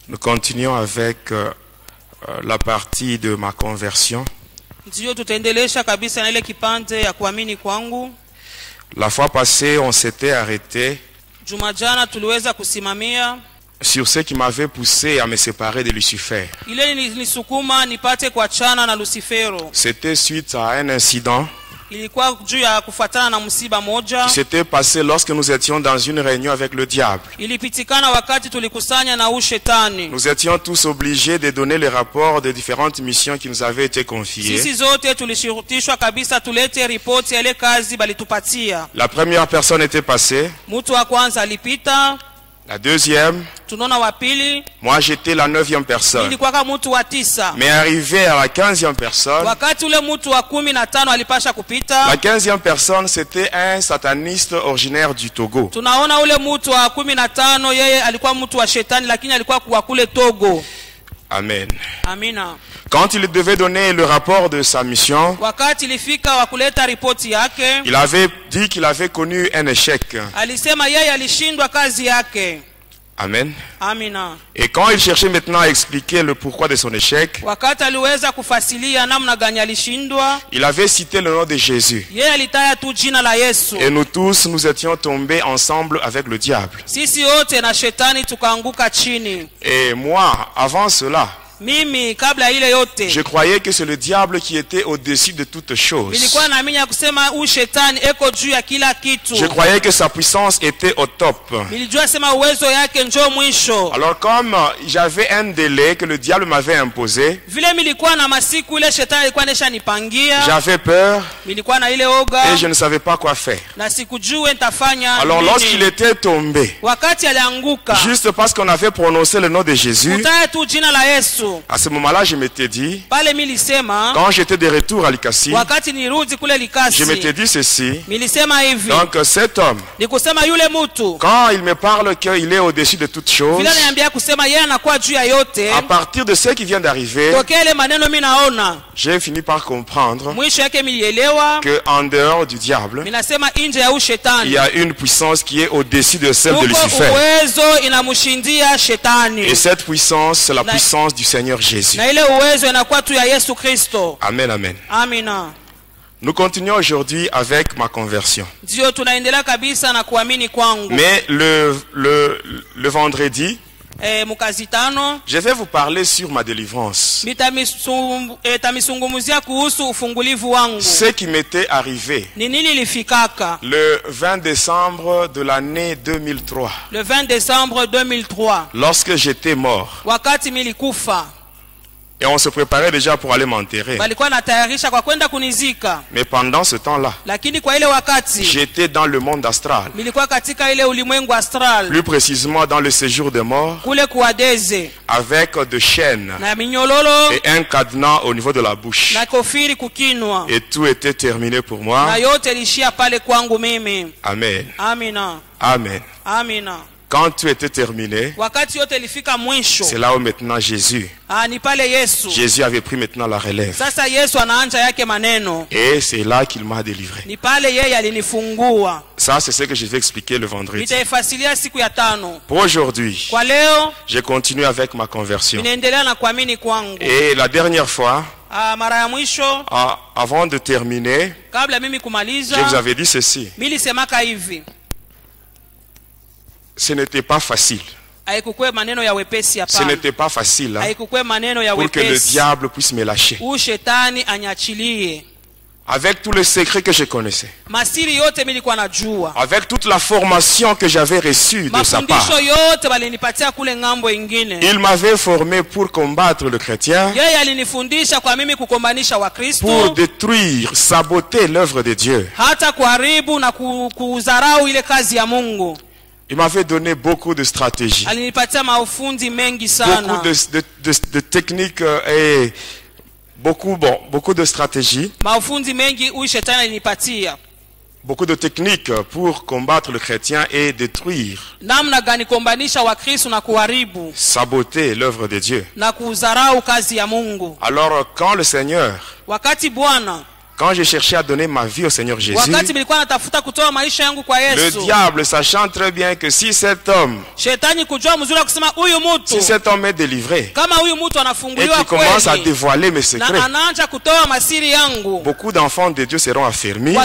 Nous continuons avec la partie de ma conversion. La fois passée, on s'était arrêté sur ce qui m'avait poussé à me séparer de Lucifer. C'était suite à un incident qui s'était passé lorsque nous étions dans une réunion avec le diable. Nous étions tous obligés de donner les rapports des différentes missions qui nous avaient été confiées. La première personne était passée. La deuxième, moi j'étais la 9e personne. Mais arrivé à la 15e personne, la 15e personne c'était un sataniste originaire du Togo. Amen. Amina. Quand il devait donner le rapport de sa mission, il avait dit qu'il avait connu un échec. Amen. Amina. Et quand il cherchait maintenant à expliquer le pourquoi de son échec, il avait cité le nom de Jésus. Et nous tous, nous étions tombés ensemble avec le diable. Et moi, avant cela, je croyais que c'est le diable qui était au-dessus de toutes choses. Je croyais que sa puissance était au top. Alors comme j'avais un délai que le diable m'avait imposé, j'avais peur et je ne savais pas quoi faire. Alors lorsqu'il était tombé, juste parce qu'on avait prononcé le nom de Jésus, à ce moment-là, je m'étais dit, quand j'étais de retour à Likasi, je m'étais dit ceci. Donc cet homme, quand il me parle qu'il est au-dessus de toutes choses, à partir de ce qui vient d'arriver, j'ai fini par comprendre qu'en dehors du diable, il y a une puissance qui est au-dessus de celle de Lucifer. Et cette puissance, c'est la puissance du Seigneur Jésus. Amen, amen. Amina. Nous continuons aujourd'hui avec ma conversion. Mais le vendredi, je vais vous parler sur ma délivrance. Ce qui m'était arrivé le 20 décembre de l'année 2003. Le 20 décembre 2003. Lorsque j'étais mort. Et on se préparait déjà pour aller m'enterrer. Mais pendant ce temps-là, j'étais dans le monde astral. Plus précisément dans le séjour des morts, avec des chaînes et un cadenas au niveau de la bouche. Et tout était terminé pour moi. Amen. Amen. Quand tout était terminé, c'est là où maintenant Jésus avait pris maintenant la relève. Et c'est là qu'il m'a délivré. Ça, c'est ce que je vais expliquer le vendredi. Pour aujourd'hui, je continue avec ma conversion. Et la dernière fois, avant de terminer, je vous avais dit ceci. Ce n'était pas facile. Ce n'était pas facile pour que le diable puisse me lâcher. Avec tous les secrets que je connaissais, avec toute la formation que j'avais reçue de sa part, il m'avait formé pour combattre le chrétien, pour détruire, saboter l'œuvre de Dieu. Il m'avait donné beaucoup de stratégies, beaucoup de techniques et beaucoup de stratégies, beaucoup de techniques pour combattre le chrétien et détruire, saboter l'œuvre de Dieu. Alors quand le Seigneur Quand j'ai cherché à donner ma vie au Seigneur Jésus, le diable, sachant très bien que si cet homme est délivré et qu'il commence à dévoiler mes secrets, beaucoup d'enfants de Dieu seront affermis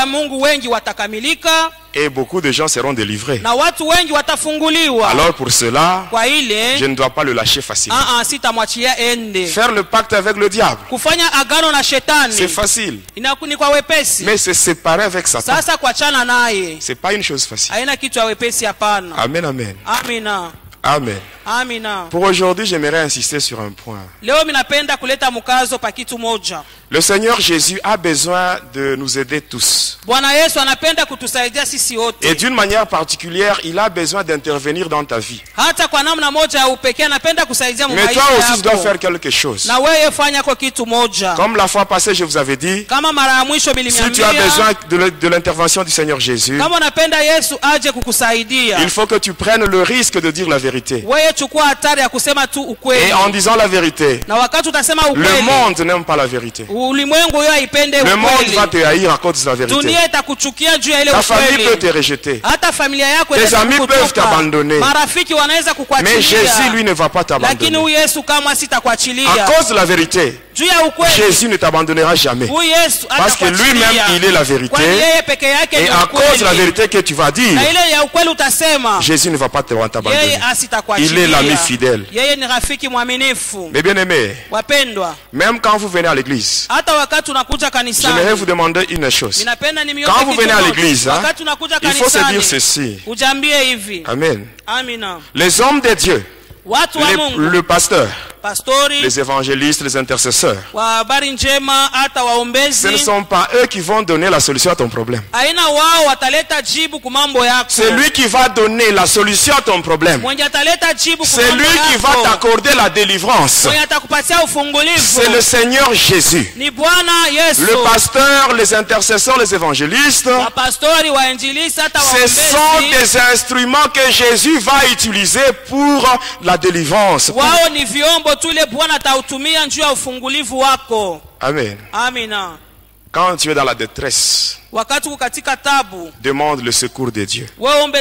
et beaucoup de gens seront délivrés. Alors pour cela, je ne dois pas le lâcher facilement. Faire le pacte avec le diable, c'est facile. Mais se séparer avec Satan, c'est pas une chose facile. Amen, amen. Amen. Pour aujourd'hui, j'aimerais insister sur un point. Le Seigneur Jésus a besoin de nous aider tous. Et d'une manière particulière, il a besoin d'intervenir dans ta vie. Mais toi aussi, tu dois faire quelque chose. Comme la fois passée, je vous avais dit, si tu as besoin de l'intervention du Seigneur Jésus, il faut que tu prennes le risque de dire la vérité. Et en disant la vérité, le monde n'aime pas la vérité. Le monde va te haïr à cause de la vérité. Ta famille peut te rejeter. Tes amis peuvent t'abandonner. Mais Jésus, lui, ne va pas t'abandonner. À cause de la vérité, Jésus ne t'abandonnera jamais. Parce que lui-même, il est la vérité. Et à cause de la vérité que tu vas dire, Jésus ne va pas t'abandonner. Il est l'ami fidèle. Mais bien aimé, même quand vous venez à l'église, j'aimerais vous demander une chose. Quand vous venez à l'église, il faut se dire ceci. Amen. Les hommes de Dieu, le pasteur, les évangélistes, les intercesseurs, ce ne sont pas eux qui vont donner la solution à ton problème. C'est lui qui va donner la solution à ton problème. C'est lui qui va t'accorder la délivrance. C'est le Seigneur Jésus. Le pasteur, les intercesseurs, les évangélistes, ce sont des instruments que Jésus va utiliser pour la délivrance. Amen. Quand tu es dans la détresse, demande le secours de Dieu.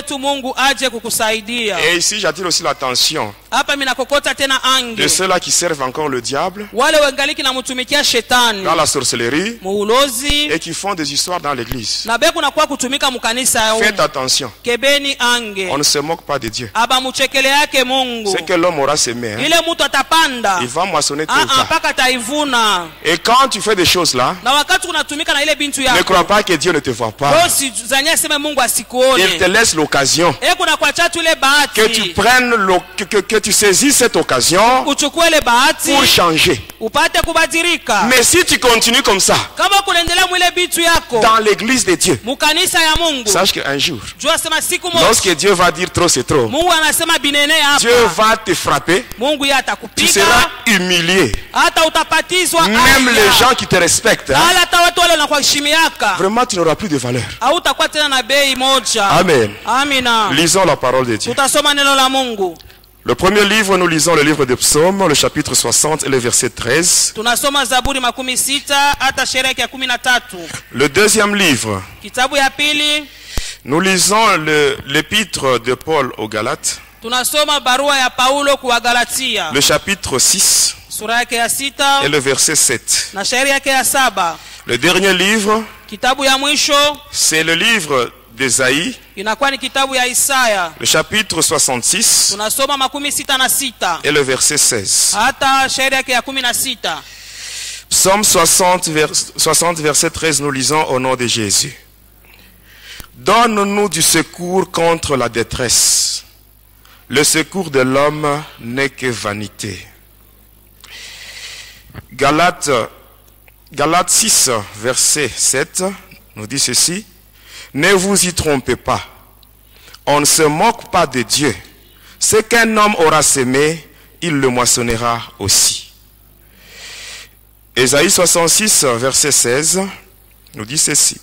Et ici, j'attire aussi l'attention de ceux-là qui servent encore le diable dans la sorcellerie et qui font des histoires dans l'église. Faites attention. On ne se moque pas de Dieu. C'est que l'homme aura semé. Il va moissonner tout le temps. Et quand tu fais des choses là, ne crois pas que Dieu ne te voit pas. Il te laisse l'occasion que tu prennes, que tu saisis cette occasion pour changer. Mais si tu continues comme ça dans l'église de Dieu, sache qu'un jour, lorsque Dieu va dire trop c'est trop, Dieu va te frapper, tu seras humilié. Même les gens qui te respectent, vraiment tu n'auras plus de valeur. Amen. Lisons la parole de Dieu. Le premier livre, nous lisons le livre de Psaume, le chapitre 60 et le verset 13. Le deuxième livre, nous lisons l'épître de Paul aux Galates, le chapitre 6 et le verset 7. Le dernier livre, c'est le livre d'Ésaïe, le chapitre 66 et le verset 16. Psaume 60, verset 13, nous lisons au nom de Jésus. Donne-nous du secours contre la détresse. Le secours de l'homme n'est que vanité. Galates 6, verset 7, nous dit ceci. Ne vous y trompez pas. On ne se moque pas de Dieu. Ce qu'un homme aura semé, il le moissonnera aussi. Ésaïe 66, verset 16, nous dit ceci.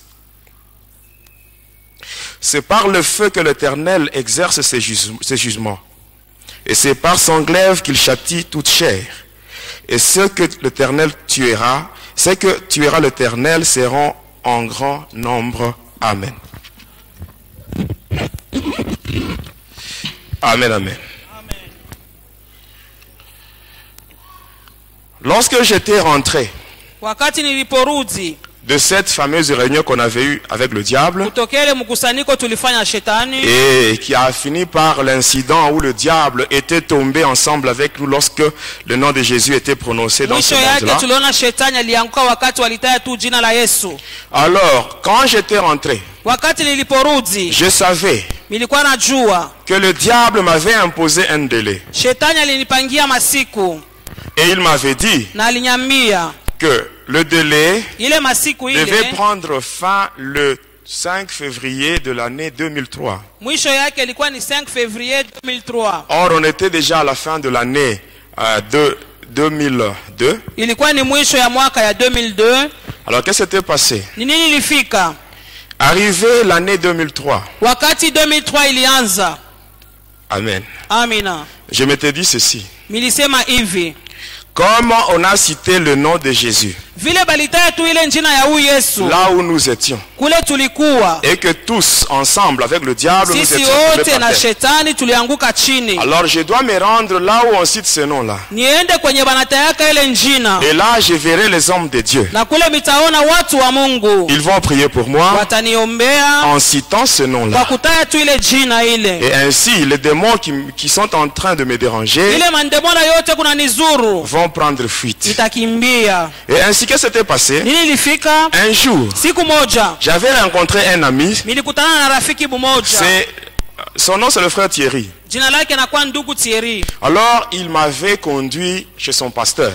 C'est par le feu que l'Éternel exerce ses jugements. Et c'est par son glaive qu'il châtie toute chair. Et ceux que l'Éternel tuera, ceux que tuera l'Éternel seront en grand nombre. Amen. Amen, amen. Lorsque j'étais rentré de cette fameuse réunion qu'on avait eue avec le diable et qui a fini par l'incident où le diable était tombé ensemble avec nous lorsque le nom de Jésus était prononcé dans ce monde-là. Alors, quand j'étais rentré, je savais que le diable m'avait imposé un délai. Et il m'avait dit que le délai devait prendre fin le 5 février de l'année 2003. Or, on était déjà à la fin de l'année 2002. Alors, qu'est-ce qui s'était passé? Arrivé l'année 2003. Amen. Je m'étais dit ceci. Comme on a cité le nom de Jésus, là où nous étions, et que tous ensemble avec le diable nous étions tombés par terre. Alors je dois me rendre là où on cite ce nom-là. Et là je verrai les hommes de Dieu. Ils vont prier pour moi en citant ce nom-là. Et ainsi les démons qui sont en train de me déranger vont prendre fuite. Et ainsi que c'était passé, un jour, j'avais rencontré un ami. Son nom c'est le frère Thierry. Alors il m'avait conduit chez son pasteur.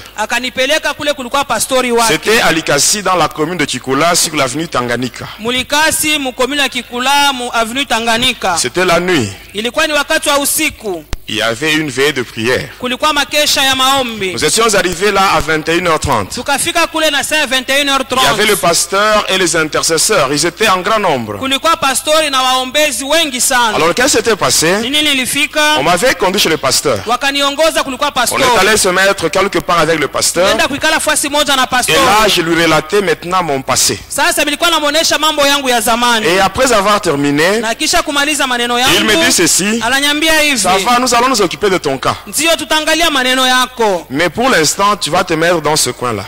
C'était à Likasi dans la commune de Kikula sur l'avenue Tanganyika. C'était la nuit. Il y avait une veille de prière. Nous étions arrivés là à 21h30. Il y avait le pasteur et les intercesseurs. Ils étaient en grand nombre. Alors qu'est-ce qui s'était passé? On m'avait conduit chez le pasteur. On est allé se mettre quelque part avec le pasteur. Et là je lui relatais maintenant mon passé. Et après avoir terminé, il me dit ceci: ça va, nous allons nous occuper de ton cas. Mais pour l'instant, tu vas te mettre dans ce coin-là.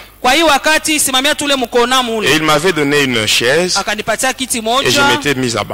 Et il m'avait donné une chaise et je m'étais mis à bas.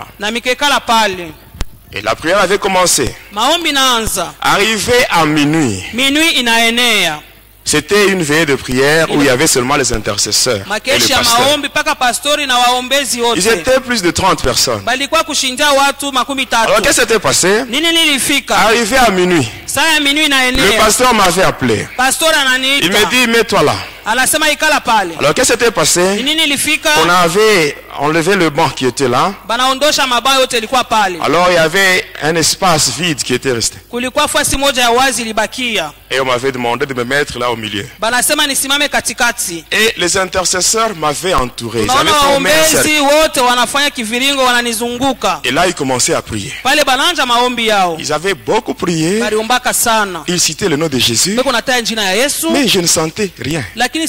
Et la prière avait commencé. Arrivé à minuit. C'était une veillée de prière où il y avait seulement les intercesseurs et le pasteur. Ils étaient plus de 30 personnes. Alors qu'est-ce qui s'était passé? Arrivé à minuit, le pasteur m'avait appelé. Il me dit: mets-toi là. Alors qu'est-ce qui s'était passé? On avait enlevé le banc qui était là. Alors il y avait un espace vide qui était resté. Et on m'avait demandé de me mettre là au milieu. Et les intercesseurs m'avaient entouré. Ils avaient formé un cercle. Et là ils commençaient à prier. Ils avaient beaucoup prié. Ils citaient le nom de Jésus. Mais je ne sentais rien.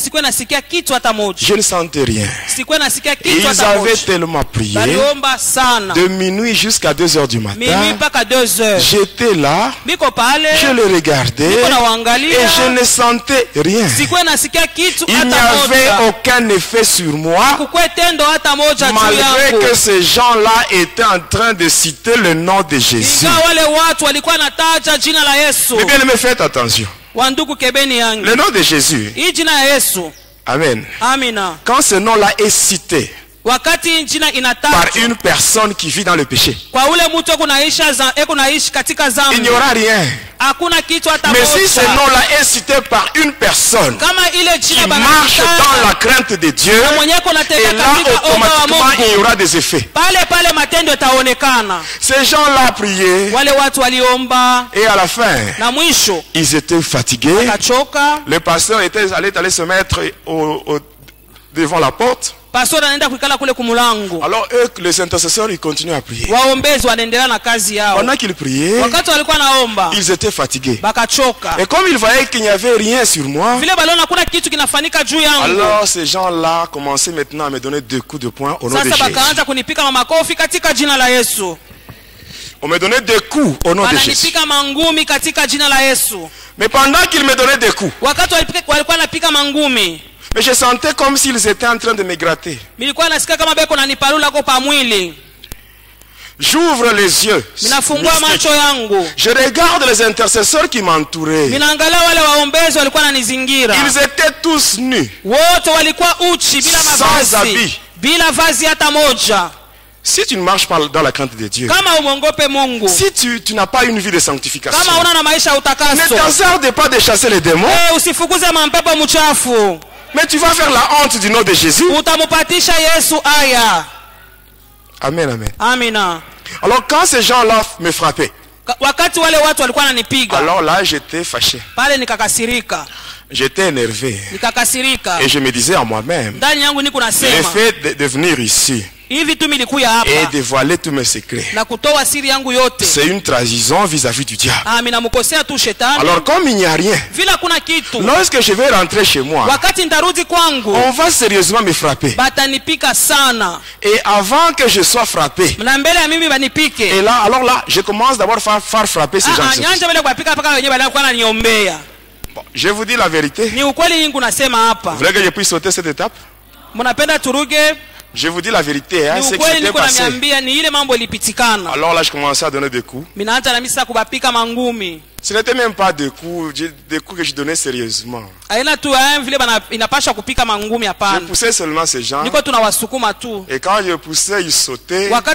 Je ne sentais rien. Et ils avaient tellement prié de minuit jusqu'à 2h du matin. J'étais là, je le regardais et je ne sentais rien. Il n'y avait aucun effet sur moi, malgré que ces gens-là étaient en train de citer le nom de Jésus. Mais bien aimé, faites attention. Le nom de Jésus. Amen. Quand ce nom-là est cité par une personne qui vit dans le péché, il n'y aura rien. Mais si ce nom-là est cité par une personne qui marche dans la crainte de Dieu, et là automatiquement il y aura des effets. Ces gens-là priaient et à la fin ils étaient fatigués. Le pasteur allait se mettre devant la porte. pastor anaenda kuikala kule kumulango. Alors eux, les intercesseurs, ils continuent à prier. Waombezi wanaendelea na kazi yao. Pendant qu'ils priaient, wakati walikuwa naomba, ils étaient fatigués. Bakachoka. Et comme ils voyaient qu'il n'y avait rien sur moi, vile baliona kuna kitu kinafanyika juu yangu, alors ces gens-là commençaient maintenant à me donner 2 coups de poing au nom de Jésus. Sasa bakaanza kunipika makofi katika jina la Yesu. On me donnait 2 coups au nom de Jésus. Wananipika mangumi katika jina la Yesu. Mais pendant qu'ils me donnaient 2 coups, wakati walikuwa napika mangumi, mais je sentais comme s'ils étaient en train de me gratter. Nilikuwa nasikia kama beko nanipalula kwa pamwili. J'ouvre les yeux. Minafungua macho yangu. Je regarde les intercesseurs qui m'entouraient. Minaangalia wale waombezi walikuwa wananizingira. Ils étaient tous nus. Wote walikuwa uchi bila mavazi. Sans habit. Bila vazi hata moja. Si tu ne marches pas dans la crainte de Dieu, si tu n'as pas une vie de sanctification, ne t'hasarde pas de chasser les démons, mais tu vas faire la honte du nom de Jésus. Amen, amen. Amina. Alors quand ces gens-là me frappaient, alors là j'étais fâché. J'étais énervé. Et je me disais à moi-même, le fait de venir ici et dévoiler tous mes secrets, c'est une trahison vis-à-vis du diable. Alors comme il n'y a rien, lorsque je vais rentrer chez moi, on va sérieusement me frapper. Et avant que je sois frappé, et là, alors là, je commence d'abord à faire frapper ces gens. Bon, je vous dis la vérité. Vous voulez que je puisse sauter cette étape? Je vous dis la vérité, hein, c'est que c'était passé. Alors là, je commençais à donner des coups. Ce n'était même pas des coups que je donnais sérieusement. Je poussais seulement ces gens. Et quand je poussais, ils sautaient pour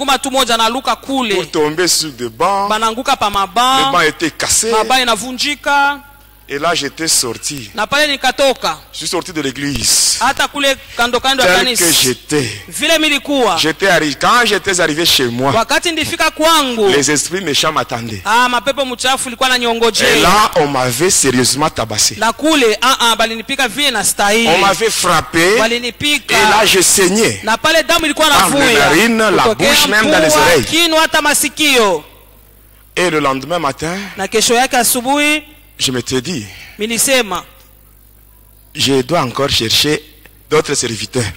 tomber sur des bancs. Les bancs étaient cassés. Et là j'étais sorti. Je suis sorti de l'église. Tel que j'étais. Quand j'étais arrivé chez moi, les esprits méchants m'attendaient. Et là on m'avait sérieusement tabassé. On m'avait frappé. Et là je saignais. Dans les narines, la bouche, même dans les oreilles. Et le lendemain matin, je m'étais dit, je dois encore chercher d'autres serviteurs.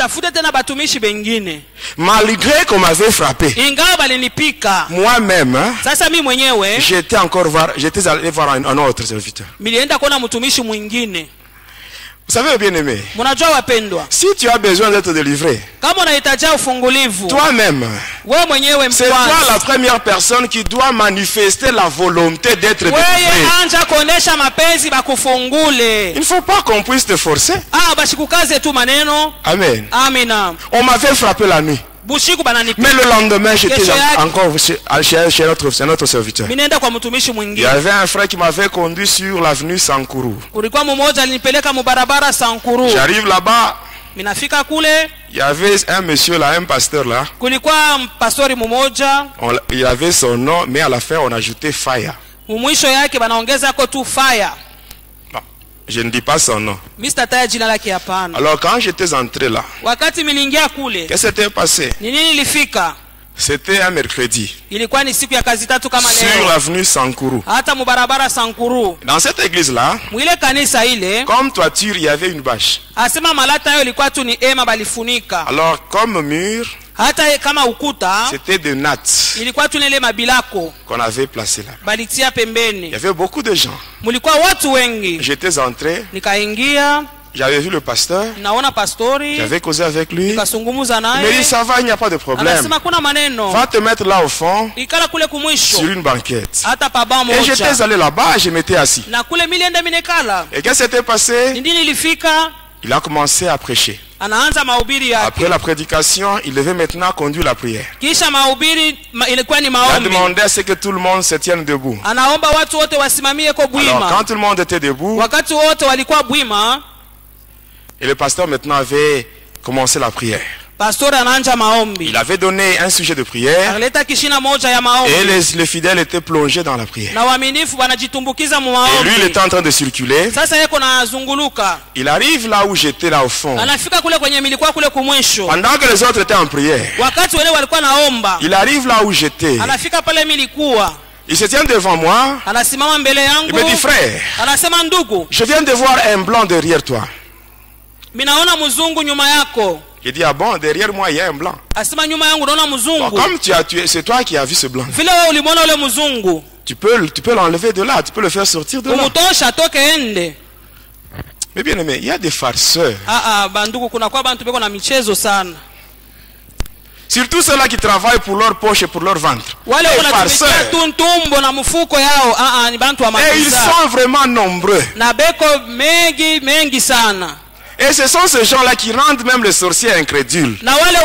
Malgré qu'on m'avait frappé, moi-même, j'étais allé voir un autre serviteur. Vous savez, bien aimé, si tu as besoin d'être délivré, toi-même, c'est toi la première personne qui doit manifester la volonté d'être délivré. Il ne faut pas qu'on puisse te forcer. Amen. On m'avait frappé la nuit. Mais le lendemain, j'étais encore chez notre serviteur. Il y avait un frère qui m'avait conduit sur l'avenue Sankuru. J'arrive là-bas. Il y avait un monsieur là, un pasteur là. Il avait son nom, mais à la fin, on a ajouté Fire. Je ne dis pas son nom. Alors quand j'étais entré là, qu'est-ce qui s'était passé? C'était un mercredi. Sur l'avenue Sankuru. Dans cette église là, comme toiture, il y avait une bâche. Alors comme mur, c'était de nattes qu'on avait placé là. Il y avait beaucoup de gens. J'étais entré. J'avais vu le pasteur. J'avais causé avec lui. Il m'a dit ça va, il n'y a pas de problème. Va te mettre là au fond sur une banquette. Et j'étais allé là-bas et je m'étais assis. Et qu'est-ce qui s'était passé? Il a commencé à prêcher. Après la prédication, il devait maintenant conduire la prière. Il a demandé à ce que tout le monde se tienne debout. Alors quand tout le monde était debout, et le pasteur maintenant avait commencé la prière. Il avait donné un sujet de prière. Et les fidèles étaient plongés dans la prière. Et lui, il était en train de circuler. Il arrive là où j'étais, là au fond. Pendant que les autres étaient en prière, il arrive là où j'étais. Il se tient devant moi. Il me dit, frère, je viens de voir un blanc derrière toi. Il dit, ah bon, derrière moi il y a un blanc. Bon, comme tu as tué, c'est toi qui as vu ce blanc. Tu peux l'enlever de là, tu peux le faire sortir de là. Mais bien aimé, il y a des farceurs. Surtout ceux-là qui travaillent pour leur poche et pour leur ventre. Les farceurs. Et ils sont vraiment nombreux. Et ce sont ces gens-là qui rendent même les sorciers incrédules.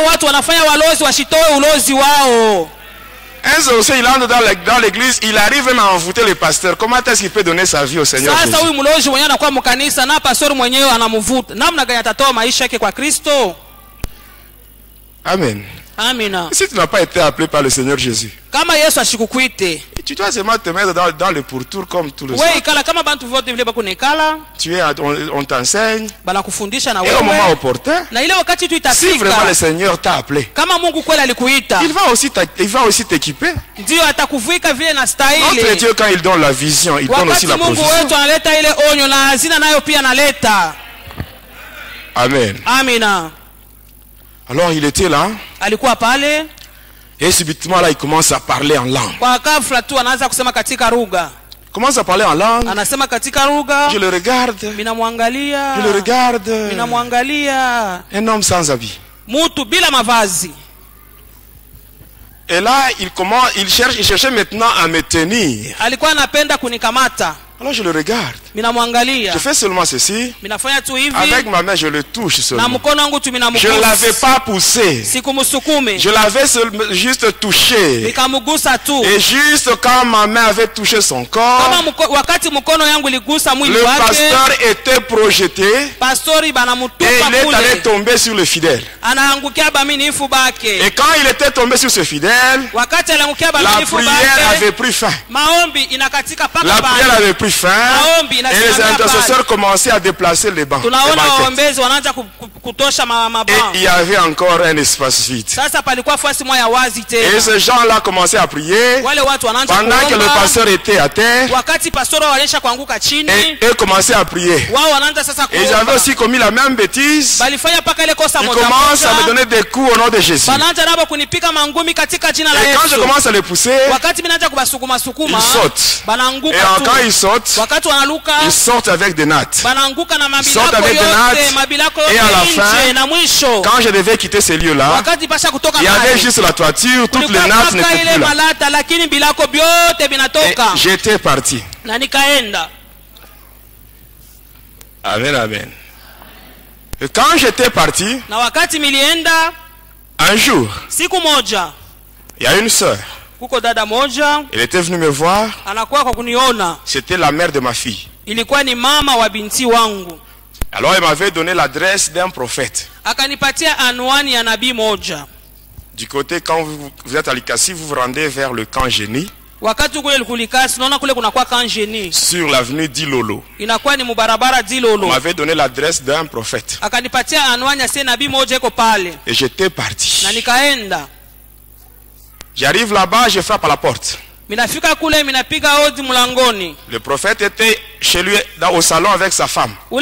Un sorcier, il entre dans l'église, il arrive même à envoûter le pasteur. Comment est-ce qu'il peut donner sa vie au Seigneur Jésus? Amen. Amina. Si tu n'as pas été appelé par le Seigneur Jésus, tu dois seulement te mettre dans le pourtour comme tout le monde. On t'enseigne. Et au moment opportun, si vraiment le Seigneur t'a appelé, il va aussi t'équiper. Notre Dieu, quand il donne la vision, il donne aussi la provision. Amen. Amina. Alors il était là. Et subitement là il commence à parler en langue. Commence à parler en langue. Je le regarde. Je le regarde. Un homme sans habit. Et là il cherchait maintenant à me tenir. Alors je le regarde. Je fais seulement ceci. Avec ma main, je le touche seulement. Je ne l'avais pas poussé. Je l'avais juste touché. Et juste quand ma main avait touché son corps, le pasteur était projeté. Et il est allé tomber sur le fidèle. Et quand il était tombé sur ce fidèle, la prière avait pris fin. La prière avait pris fin. Et les intercesseurs commençaient à déplacer les bancs. Et il y avait encore un espace vide. Et ces gens-là commençaient à prier pendant que le pasteur était à terre. Et eux commençaient à prier. Et ils avaient aussi commis la même bêtise. Ils commencent à me donner des coups au nom de Jésus. Et quand je commence à les pousser, ils sautent. Et quand ils sautent, ils sortent avec des nattes. Ils sortent avec des nattes. Et à la fin, quand je devais quitter ces lieux-là, il y avait juste la toiture, toutes les nattes n'étaient plus là. Et j'étais parti. Amen, amen. Et quand j'étais parti, un jour, il y a une sœur. Elle était venue me voir. C'était la mère de ma fille. Alors elle m'avait donné l'adresse d'un prophète. Du côté, quand vous êtes à Likasi, vous vous rendez vers le camp Génie. Sur l'avenue Dilolo. On m'avait donné l'adresse d'un prophète. Et j'étais parti. J'arrive là-bas, je frappe à la porte. Le prophète était chez lui au salon avec sa femme. Quand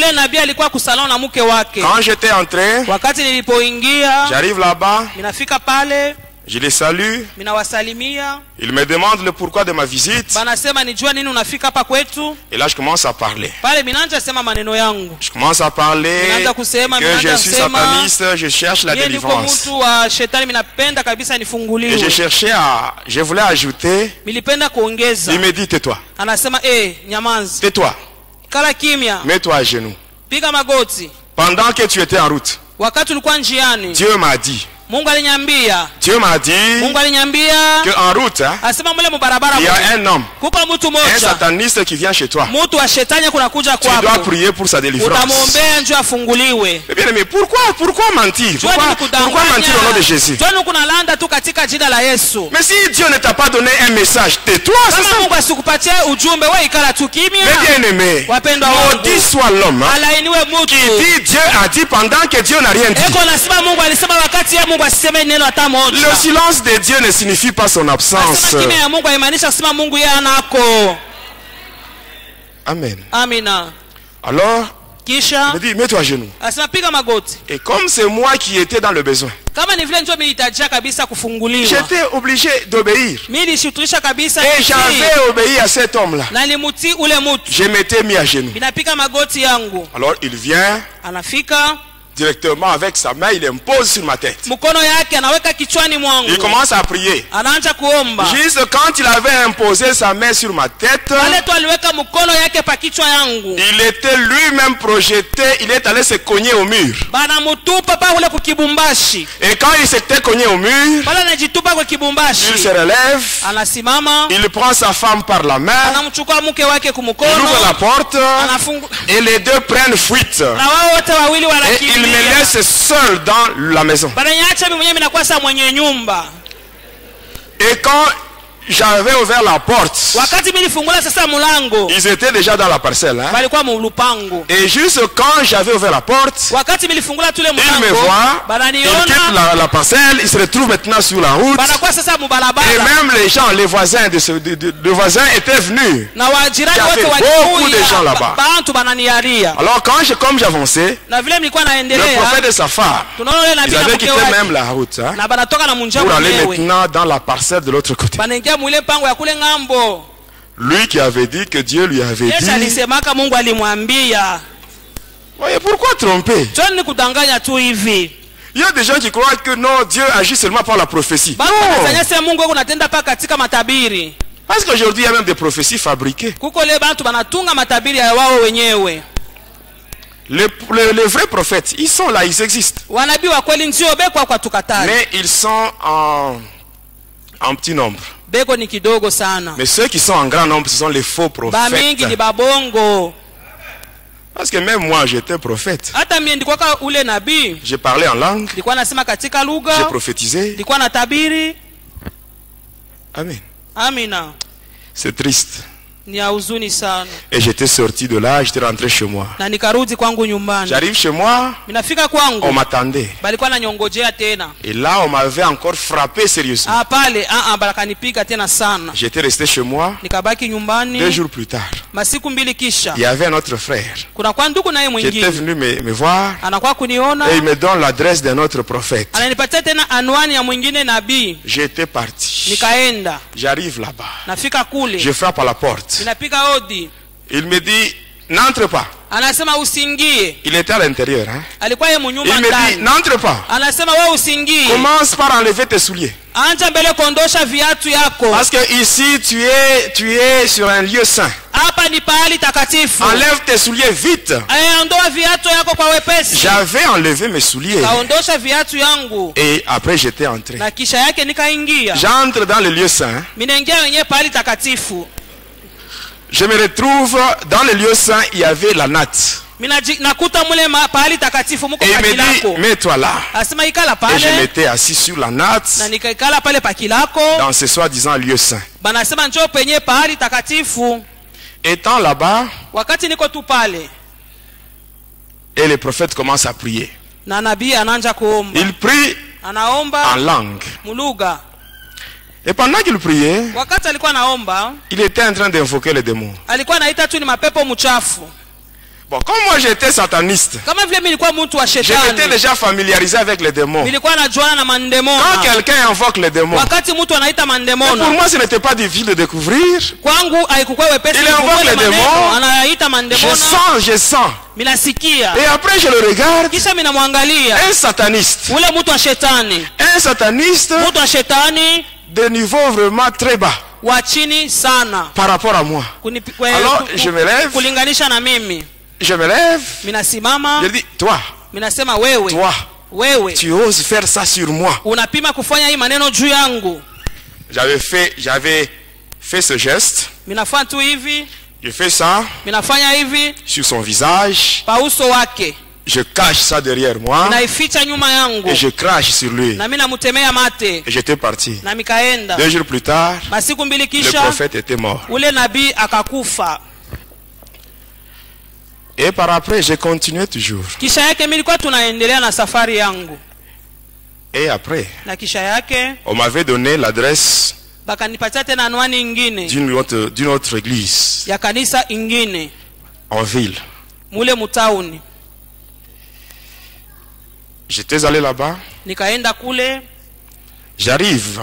j'étais entré, j'arrive là-bas, je les salue. Il me demande le pourquoi de ma visite. Et là je commence à parler. Je commence à parler que je suis sataniste, je cherche la délivrance. Et je voulais ajouter. Il me dit tais-toi. Tais-toi. Mets-toi à genoux. Pendant que tu étais en route, Dieu m'a dit Dieu m'a dit qu'en route, il y a un homme, un sataniste qui vient chez toi. Tu dois prier pour sa délivrance. Eh bien, mais pourquoi mentir? Pourquoi mentir au nom de Jésus? Mais si Dieu ne t'a pas donné un message, tais-toi. Mais bien aimé, maudit soit l'homme qui dit Dieu a dit pendant que Dieu n'a rien dit. Le silence de Dieu ne signifie pas son absence. Amen. Alors, il me dit, mets-toi à genoux. Et comme c'est moi qui étais dans le besoin, j'étais obligé d'obéir. Et j'avais obéi à cet homme-là. Je m'étais mis à genoux. Alors il vient directement avec sa main, il impose sur ma tête. Il commence à prier. Juste quand il avait imposé sa main sur ma tête, il était lui-même projeté, il est allé se cogner au mur. Et quand il s'était cogné au mur, il se relève, il prend sa femme par la main, il ouvre la porte, et les deux prennent fuite. Et il me laisse seul dans la maison. Et quand j'avais ouvert la porte, ils étaient déjà dans la parcelle. Et juste quand j'avais ouvert la porte, ils me voient, ils quittent la parcelle, ils se retrouvent maintenant sur la route. Et même les gens, les voisins étaient venus. Il y avait beaucoup de gens là-bas. Alors comme j'avançais, le prophète et sa femme, ils avaient quitté même la route pour aller maintenant dans la parcelle de l'autre côté. Lui qui avait dit que Dieu lui avait dit. Voyez, pourquoi tromper? Il y a des gens qui croient que non, Dieu agit seulement par la prophétie. Non. Parce qu'aujourd'hui il y a même des prophéties fabriquées. Les vrais prophètes, ils sont là, ils existent. Mais ils sont en petit nombre. Mais ceux qui sont en grand nombre, ce sont les faux prophètes. Parce que même moi, j'étais prophète. J'ai parlé en langue. J'ai prophétisé. Amen. C'est triste. Et j'étais sorti de là, j'étais rentré chez moi. J'arrive chez moi, on m'attendait. Et là, on m'avait encore frappé sérieusement. J'étais resté chez moi. 2 jours plus tard, il y avait un autre frère qui était venu me voir. Et il me donne l'adresse d'un autre prophète. J'étais parti. J'arrive là-bas. Je frappe à la porte. Il me dit, n'entre pas. Il était à l'intérieur. Il me dit, n'entre pas. Commence par enlever tes souliers. Parce que ici, tu es sur un lieu saint. Enlève tes souliers vite. J'avais enlevé mes souliers. Et après j'étais entré. J'entre dans le lieu saint. Je me retrouve dans le lieu saint, il y avait la natte. Et il me dit, mets-toi là. Et je m'étais assis sur la natte dans ce soi-disant lieu saint. Étant là-bas, et le prophète commence à prier. Il prie en langue. Et pendant qu'il priait, il était en train d'invoquer les démons. Bon, comme moi j'étais sataniste, j'étais déjà familiarisé avec les démons. Quand quelqu'un invoque les démons, pour moi ce n'était pas difficile de découvrir. Il invoque les démons. Je sens. Et après je le regarde. Un sataniste. Un sataniste de niveau vraiment très bas par rapport à moi. Alors je me lève. Je me lève. Je dis, toi. wewe tu oses faire ça sur moi. unapima kufanya hii maneno juu yangu. J'avais fait ce geste. Minafanya tu hivi. Je fais ça. Minafanya hivi sur son visage. pa uso wake. Je cache ça derrière moi. Naificha nyuma yangu. Et je crache sur lui. Na mimi namutemea mate. Et j'étais parti. Na mikaenda. 2 jours plus tard, masiku mbili kisha, le prophète était mort. Ule nabii akakufa. Et par après, j'ai continué toujours. Kisha yake mimi nilikuwa tunaendelea na safari yangu. Et après, na kisha yake on m'avait donné l'adresse bakanipatia tena anwani nyingine d'une autre église ya kanisa ingine en ville. Mule mutauni. J'étais allé là-bas. Nikaenda kule. J'arrive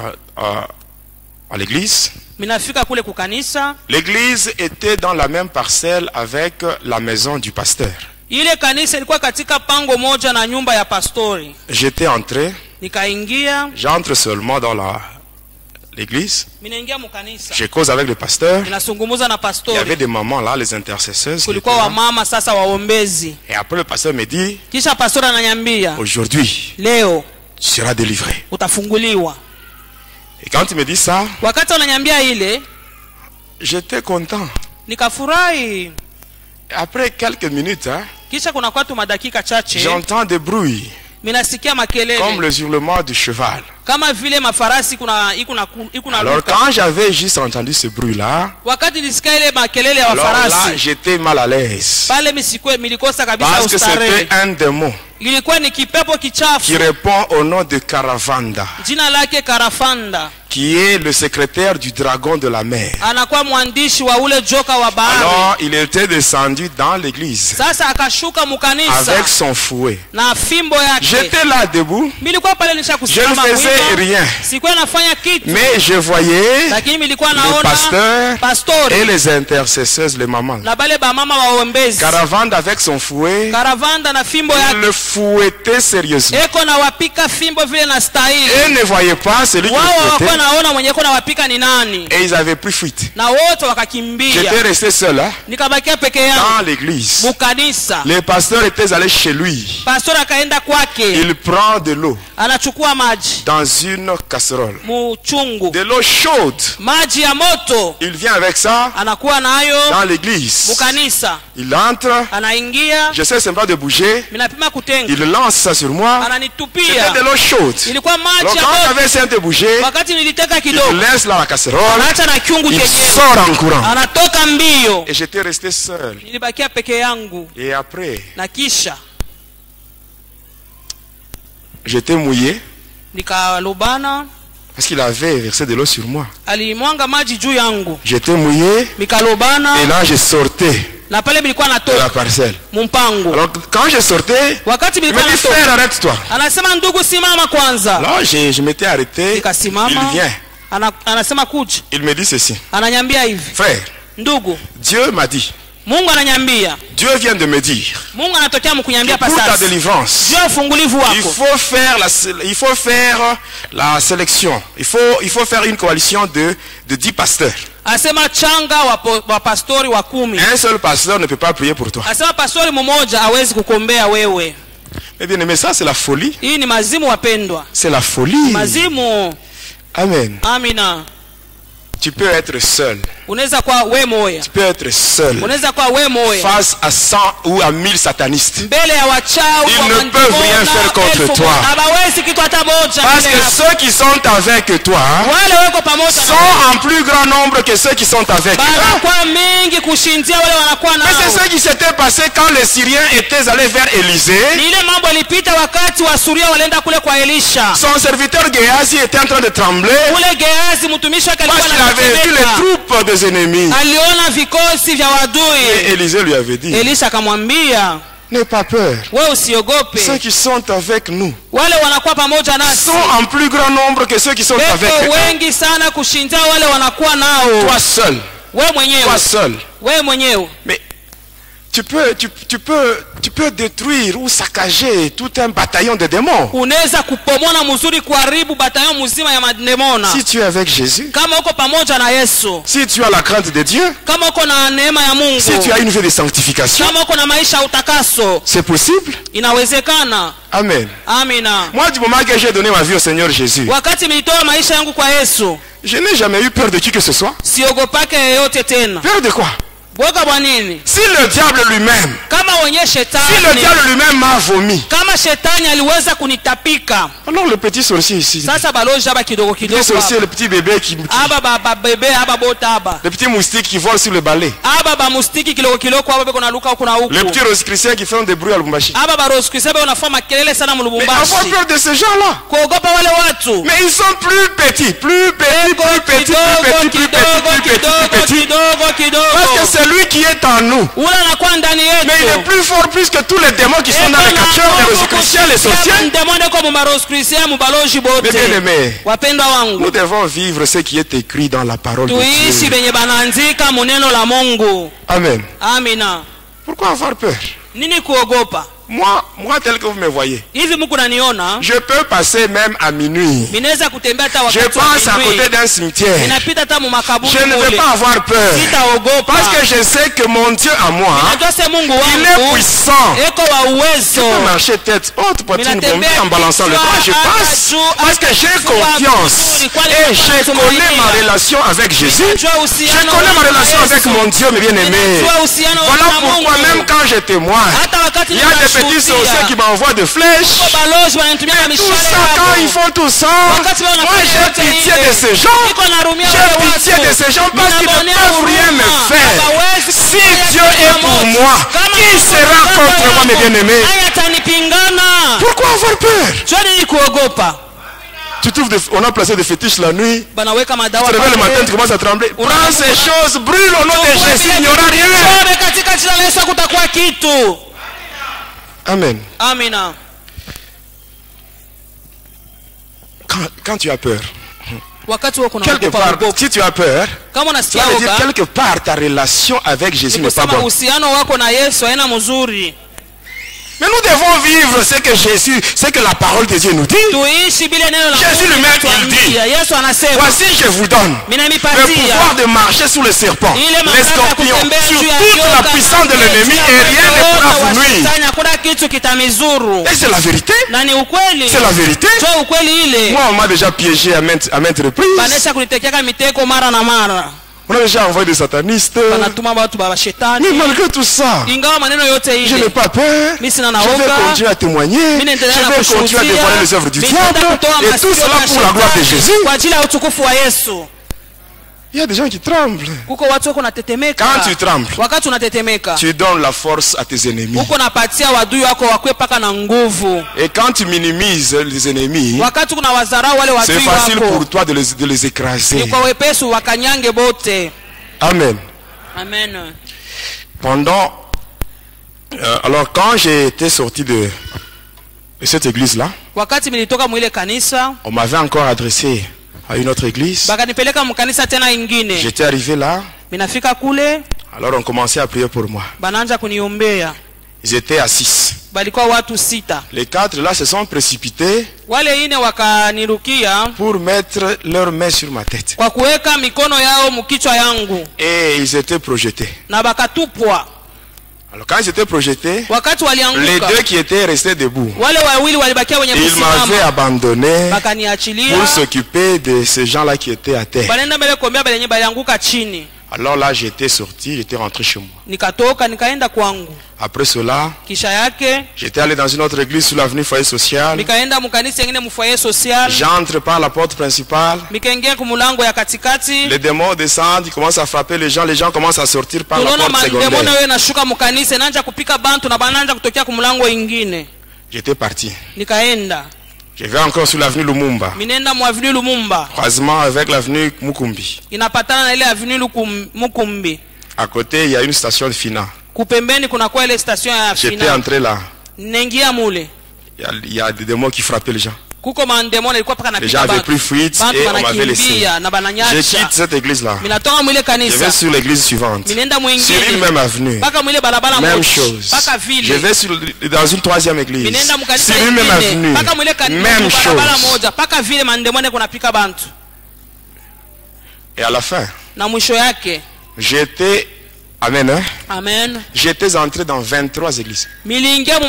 à l'église. Minafika kule kukanisa. L'église était dans la même parcelle avec la maison du pasteur. Ile kanisa ilikuwa katika pango moja na nyumba ya pastori. J'étais entré. Nikaingia. J'entre seulement dans l'église. Minaingia mukanisa. Je cause avec le pasteur. Ninazungumza na pastori. Il y avait des mamans là, les intercesseuses. Kulikuwa wa mama sasa waombezi. Et après le pasteur me dit, kisha pastori ananiambia, aujourd'hui, leo tu seras délivré. Utafunguliwa. Et quand il me dit ça, wakati ananiambia ile, j'étais content. Nikafurahi. Après quelques minutes, kisha kuna kwa tu madakika chache, j'entends des bruits. Minasikia makelele. Comme le hurlement du cheval. Kama vile mafarasi ikuna Alors quand j'avais juste entendu ce bruit là, wakati nisikia ile makelele ya wafarasi, alors là j'étais mal à l'aise. Pale milikosa kabisa parce que c'était un démon. Ilikuwa ni kipepo kichafu qui répond au nom de Karavanda. Jina lake Karavanda. Qui est le secrétaire du dragon de la mer. Anakuwa mwandishi wa ule joka wa bahari. Alors il était descendu dans l'église. Sasa akashuka mukanisa. Avec son fouet. Na fimbo yake. J'étais là debout. Milikuwa pale nishakusimama. Je ne faisais rien. Sikuwa nafanya kitu. Mais je voyais lakini milikuwa naona le pasteur pastori et les intercesseuses, les mamans. Na bale ba mama waombezi. Karavanda avec son fouet. Karavanda na fimbo yake. Il le fouettait sérieusement. Eko na wapika fimbo vile na stahili. Et ne voyait pas celui qui le fouettait. Naona mwenye kuna wapika ni nani. Et ils avaient pris fuite. Na wote wakakimbia. J'étais resté seul nikabakia peke yangu dans l'église. Mukanisa. Les pasteurs étaient allés chez lui. Pastor akaenda kwake. Il prend de l'eau. Anachukua maji. Dans une casserole. Muchungu. De l'eau chaude. Maji ya moto. Il vient avec ça. Anakuwa nayo dans l'église. Mukanisa. Il entre. Anaingia. J'essaie seulement de bouger. Minapima kutenga. Il lance ça sur moi. Ananitupia. C'était de l'eau chaude. Ilikuwa maji ya moto. Quand j'avais essayé de bouger, wakati niliteka kidogo, il laisse là la casserole. Anaacha na kiungu il sort en courant. Anatoka mbio. Et j'étais resté seul. Nilibakia peke yangu. Et après, na kisha j'étais mouillé. Nikalobana. Parce qu'il avait versé de l'eau sur moi. Alimwanga maji juu yangu. J'étais mouillé. Nikalobana. Et là je sortais. Na pale bilikuwa natoka. De la parcelle. Mumpango. Alors quand je sortais, wakati bilikuwa natoka. Il me dit frère, arrête-toi. Anasema ndugu simama kwanza. Alors je m'étais arrêté. Nikasimama. Il vient. Anasema kuja. Il me dit ceci. Ananyambia hivi. Frère. Ndugu. Dieu m'a dit. Mungu ananyambia. Dieu vient de me dire. Mungu anatokea mkunyambia pour ta délivrance. Dieu ufungulivu wako. Il faut faire la sélection. Il faut faire une coalition de 10 pasteurs. Asema changa wa pastori wa 10. Un seul pasteur ne peut pas prier pour toi. Asema pastori mmoja hawezi kukuombea wewe. Mais bien aimé, ça c'est la folie. Hii ni mazimu wapendwa. C'est la folie. Mazimu. Amen. Amina. Tu peux être seul. Unaweza kuwa wewe moja. Tu peux être seul. Unaweza kuwa wewe moja. Face à 100 ou à 1000 satanistes. Mbele ya wachawi ils ne peuvent rien faire contre toi. Hawawezi kitu hata moja. Parce que ceux qui sont avec toi wale wako pamoja sont en plus grand nombre que ceux qui sont avec eux. Kwa mingi kushindia wale wanakuwa nao. Mais c'est ce qui s'était passé quand les Syriens étaient allés vers Élisée. Ni ile mambo ilipita wakati wa Suria walienda kule kwa Elisha. Son serviteur Géasi était en train de trembler. Ule Géasi mtumishi wake alikuwa il avait vu les troupes des ennemis. Aliona vikosi vya wadui. Et Élisée lui avait dit. Elisha akamwambia, n'aie pas peur. Wewe usiogope. Ceux qui sont avec nous wale wanakuwa pamoja nasi sont en plus grand nombre que ceux qui sont avec eux. Wengi sana kushinda wale wanakuwa nao. Toi seul. Wewe mwenyewe. Toi seul. Wewe mwenyewe. Mais tu peux détruire ou saccager tout un bataillon de démons. Si tu es avec Jésus, si tu as la crainte de Dieu, si tu as une vie de sanctification, c'est possible. Amen. Moi, du moment que j'ai donné ma vie au Seigneur Jésus, je n'ai jamais eu peur de qui que ce soit. Peur de quoi? Si le diable lui-même, m'a vomi, alors le petit sorcier ici, le petit sorcier, le petit bébé qui, le petit moustique qui vole sur le balai, le petit rosicrucien qui fait des bruits à Lubumbashi. Mais avoir peur de ces gens-là. Mais ils sont plus petits. Parce que c'est lui qui est en nous. Mais il est plus fort plus que tous les démons qui sont dans les catcheurs, les rosicruciens, les sorciers. Mais bien aimés, nous devons vivre ce qui est écrit dans la parole de Dieu. Amen. Pourquoi avoir peur? Moi tel que vous me voyez, je peux passer même à minuit. Je passe à côté d'un cimetière. Je ne vais pas avoir peur. Parce que je sais que mon Dieu à moi, il est puissant. Je peux marcher tête haute, poitrine bombée en balançant le bras. Je passe parce que j'ai confiance. Et je connais ma relation avec Jésus. Je connais ma relation avec mon Dieu, mes bien-aimés. Voilà pourquoi même quand je témoigne, il y a des petits sorciers qui m'envoient des flèches. Et tout ça, quand ils font tout ça, moi j'ai pitié de ces gens. J'ai pitié de ces gens parce qu'ils ne peuvent rien me faire. Si Dieu est pour moi, qui sera contre moi, mes bien-aimés? Pourquoi avoir peur? Tu trouves on a placé des fétiches la nuit. Tu te réveilles le matin, tu commences à trembler. Prends ces choses, brûle au nom de Jésus, il n'y aura rien. Amen. Quand tu as peur, quelque part, si tu as peur, ça veut dire quelque part ta relation avec Jésus n'est pas bonne. Mais nous devons vivre ce que Jésus, ce que la parole de Dieu nous dit. Jésus lui-même il dit, voici je vous donne le pouvoir de marcher sous les serpents, les scorpions, sur toute la puissance de l'ennemi et rien ne pourra vous nuire. Et c'est la vérité. C'est la vérité. Moi on m'a déjà piégé à maintes reprises. On a déjà envoyé des satanistes. Mais malgré tout ça, je n'ai pas peur. Je vais continuer à témoigner. Je vais continuer à dévoiler les œuvres du diable. Et tout cela pour la gloire de Jésus. Il y a des gens qui tremblent. Quand tu trembles, tu donnes la force à tes ennemis. Et quand tu minimises les ennemis, c'est facile pour toi de les écraser. Amen. Alors quand j'ai été sorti de cette église-là, on m'avait encore adressé à une autre église. J'étais arrivé là. Alors on commençait à prier pour moi. Ils étaient à 6. Les 4 là se sont précipités pour mettre leurs mains sur ma tête. Et ils étaient projetés. Alors quand ils étaient projetés, les 2 qui étaient restés debout, ils m'avaient abandonné pour s'occuper de ces gens-là qui étaient à terre. Alors là j'étais sorti, j'étais rentré chez moi. Après cela, j'étais allé dans une autre église sur l'avenue Foyer Social. J'entre par la porte principale. Les démons descendent, ils commencent à frapper les gens commencent à sortir par la porte secondaire. J'étais parti. Je vais encore sur l'avenue Lumumba. Croisement avec l'avenue Mukumbi. À côté, il y a une station de Fina. J'étais entré là. Il y a des démons qui frappaient les gens. Les gens avaient pris fuite et on m'avait laissé. Je quitte cette église-là. Je vais sur l'église suivante. Sur une même avenue. Même chose. Je vais dans une troisième église. Sur une même avenue. Même chose. Et à la fin, j'étais... Amen. Hein? Amen. J'étais entré dans 23 églises. Mais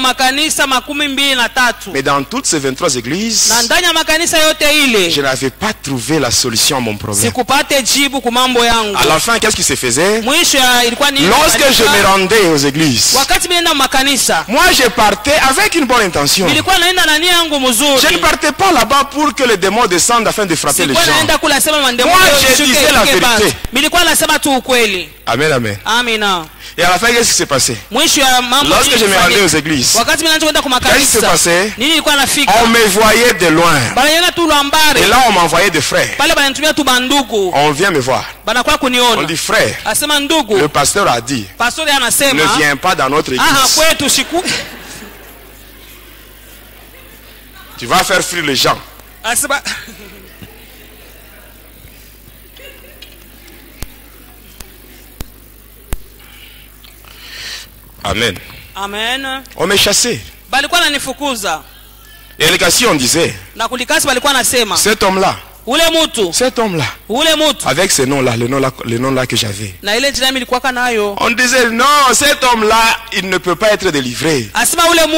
dans toutes ces 23 églises, je n'avais pas trouvé la solution à mon problème. À la fin, qu'est-ce qui se faisait? Lorsque je me rendais aux églises, moi je partais avec une bonne intention. Je ne partais pas là-bas pour que les démons descendent afin de frapper les gens. Moi je disais la vérité. Amen, amen. Amina. Et à la fin, qu'est-ce qui s'est passé? Lorsque je me rendais aux églises, qu'est-ce qui s'est passé? On me voyait de loin. Et là, on m'envoyait des frères. On vient me voir. On dit, frère, le pasteur a dit, ne viens pas dans notre église. Tu vas faire fuir les gens. Amen. Amen. On m'est chassé. Et les on disait, cet homme-là, avec ce nom-là, le nom-là que j'avais, on disait non, cet homme-là, il ne peut pas être délivré. Vous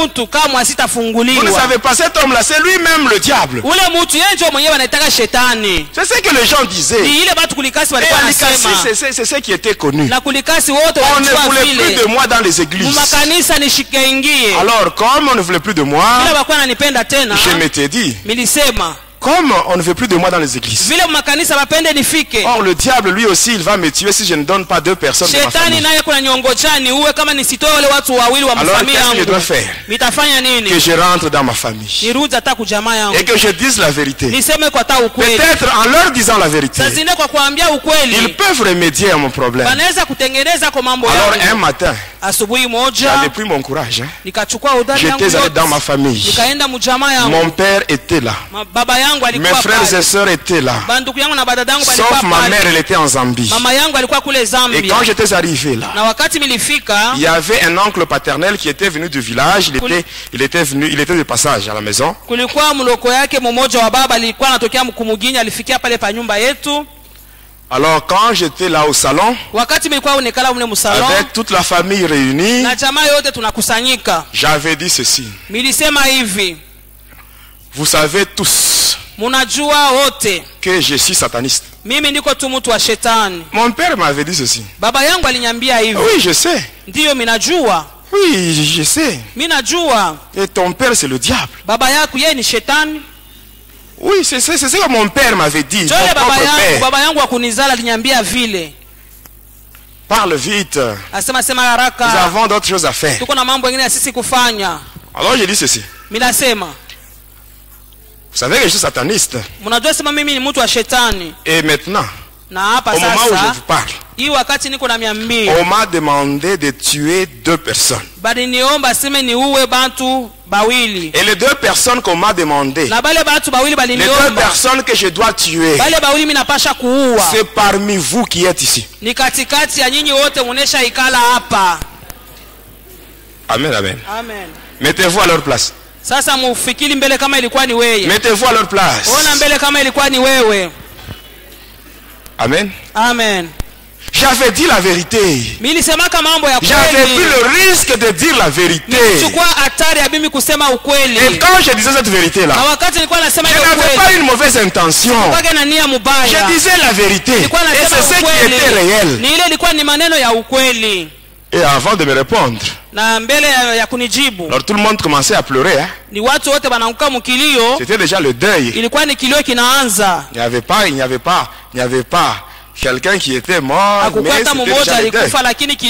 ne savez pas, cet homme-là, c'est lui-même le diable. C'est ce que les gens disaient. Et c'est ce qui était connu. On ne voulait plus de moi dans les églises. Alors, comme on ne voulait plus de moi, je m'étais dit, comme on ne veut plus de moi dans les églises. Or le diable lui aussi il va me tuer si je ne donne pas 2 personnes de ma famille. Alors qu'est-ce que je dois faire? Que je rentre dans ma famille et que je dise la vérité. Peut-être en leur disant la vérité, ils peuvent remédier à mon problème. Alors un matin, j'avais pris mon courage. J'étais allé dans ma famille. Mon père était là. Mes frères et sœurs étaient là. Sauf ma mère, elle était en Zambie. Et quand j'étais arrivé là, il y avait un oncle paternel qui était venu du village. Il était de passage à la maison. Alors quand j'étais là au salon, avec toute la famille réunie, j'avais dit ceci. Vous savez tous que je suis sataniste. Mon père m'avait dit ceci. Oui, je sais. Oui, je sais. Et ton père, c'est le diable. Oui, c'est ce que mon père m'avait dit. Mon propre père. Parle vite. Nous avons d'autres choses à faire. Alors j'ai dit ceci. Vous savez que je suis sataniste. Et maintenant, au moment où je vous parle, on m'a demandé de tuer 2 personnes. Et les 2 personnes qu'on m'a demandé, les 2 personnes que je dois tuer, c'est parmi vous qui êtes ici. Amen, amen. Mettez-vous à leur place. Mettez-vous à leur place. Amen. Amen. J'avais dit la vérité. J'avais pris le risque de dire la vérité. Et quand je disais cette vérité-là, je n'avais pas une mauvaise intention. Je disais la vérité. Et c'est ce qui était réel. Et avant de me répondre, alors tout le monde commençait à pleurer. Hein? C'était déjà le deuil. Il n'y avait pas quelqu'un qui était mort, mais c'était déjà le deuil.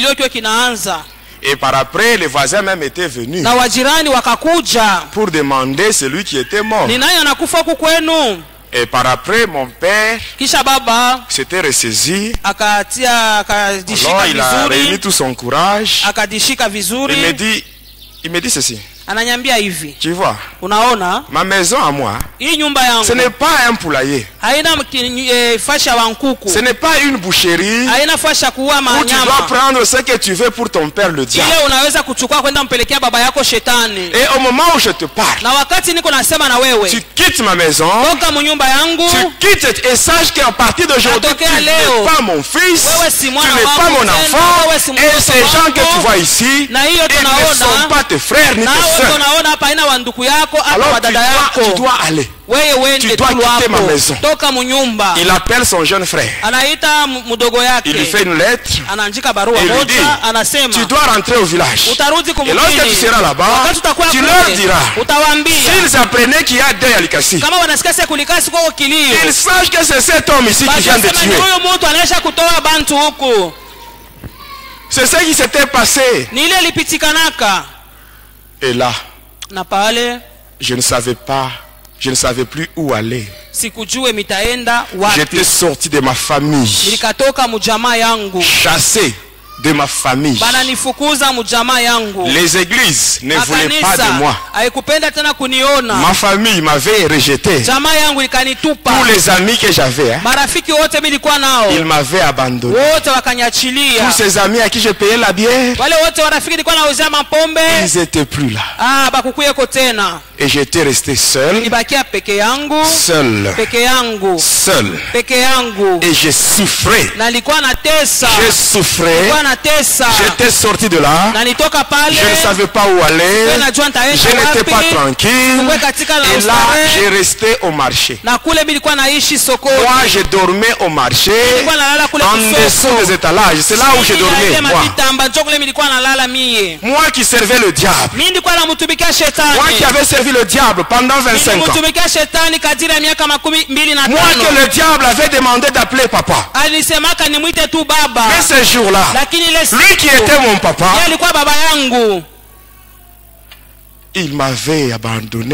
Et par après, les voisins même étaient venus pour demander celui qui était mort. Et par après, mon père s'était ressaisi. Alors il a réuni tout son courage. Il me dit ceci. Ananiambia hivi. Tu vois? Unaona? Ma maison à moi. Hii nyumba yangu. Ce n'est pas un poulailler. Haina fasha wa nkuku. Ce n'est pas une boucherie. Haina fasha kuua manyama. Où tu dois prendre ce que tu veux pour ton père le diable. Ile unaweza kuchukua kwenda mpelekea baba yako shetani. Et au moment où je te parle. Na wakati niko nasema na wewe. Tu quittes ma maison. Toka mnyumba yangu. Tu quittes et sache qu'à partir d'aujourd'hui tu n'es pas mon fils. Tu n'es pas mon enfant. Et ces gens que tu vois ici, ils ne sont pas tes frères ni tes sœurs. Alors tu dois aller. Tu dois quitter ma maison. Il appelle son jeune frère. Il lui fait une lettre. Et il lui dit, tu dois rentrer au village. Et lorsque tu seras là-bas, tu leur diras, s'ils apprenaient qu'il y a deuil à Likasi, ils sachent que c'est cet homme ici qui vient de tuer. C'est ce qui s'était passé. Et là, je ne savais pas, je ne savais plus où aller. J'étais sorti de ma famille, chassé de ma famille. Les églises ne voulaient pas de moi. Ma famille m'avait rejeté. Tous les amis que j'avais, ils m'avaient abandonné. Tous ces amis à qui je payais la bière, ils n'étaient plus là. Et j'étais resté seul. Seul. Et je souffrais. Je souffrais. J'étais sorti de là. Je ne savais pas où aller. Je n'étais pas tranquille. Et là, j'ai resté au marché. Moi, je dormais au marché. En dessous des étalages. C'est là où je dormais. Moi qui servais le diable. Moi qui avais servi le diable pendant 25 ans. Moi que le diable avait demandé d'appeler papa. Mais ce jour-là, lui qui était mon papa, il m'avait abandonné.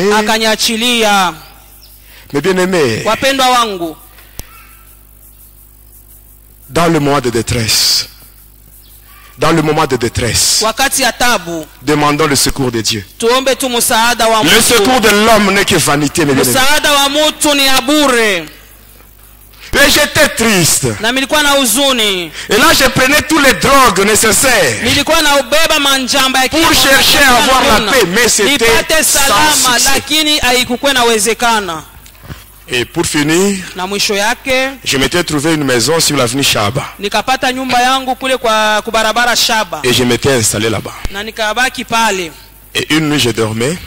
Mais bien aimé, dans le moment de détresse, demandons le secours de Dieu. Le secours de l'homme n'est que vanité, mes bien-aimés. Et j'étais triste. Et là, je prenais tous les drogues nécessaires pour chercher à avoir la paix. Mais c'était sans succès. Et pour finir, je m'étais trouvé une maison sur l'avenue Shaba. Et je m'étais installé là-bas. Et une nuit, je dormais.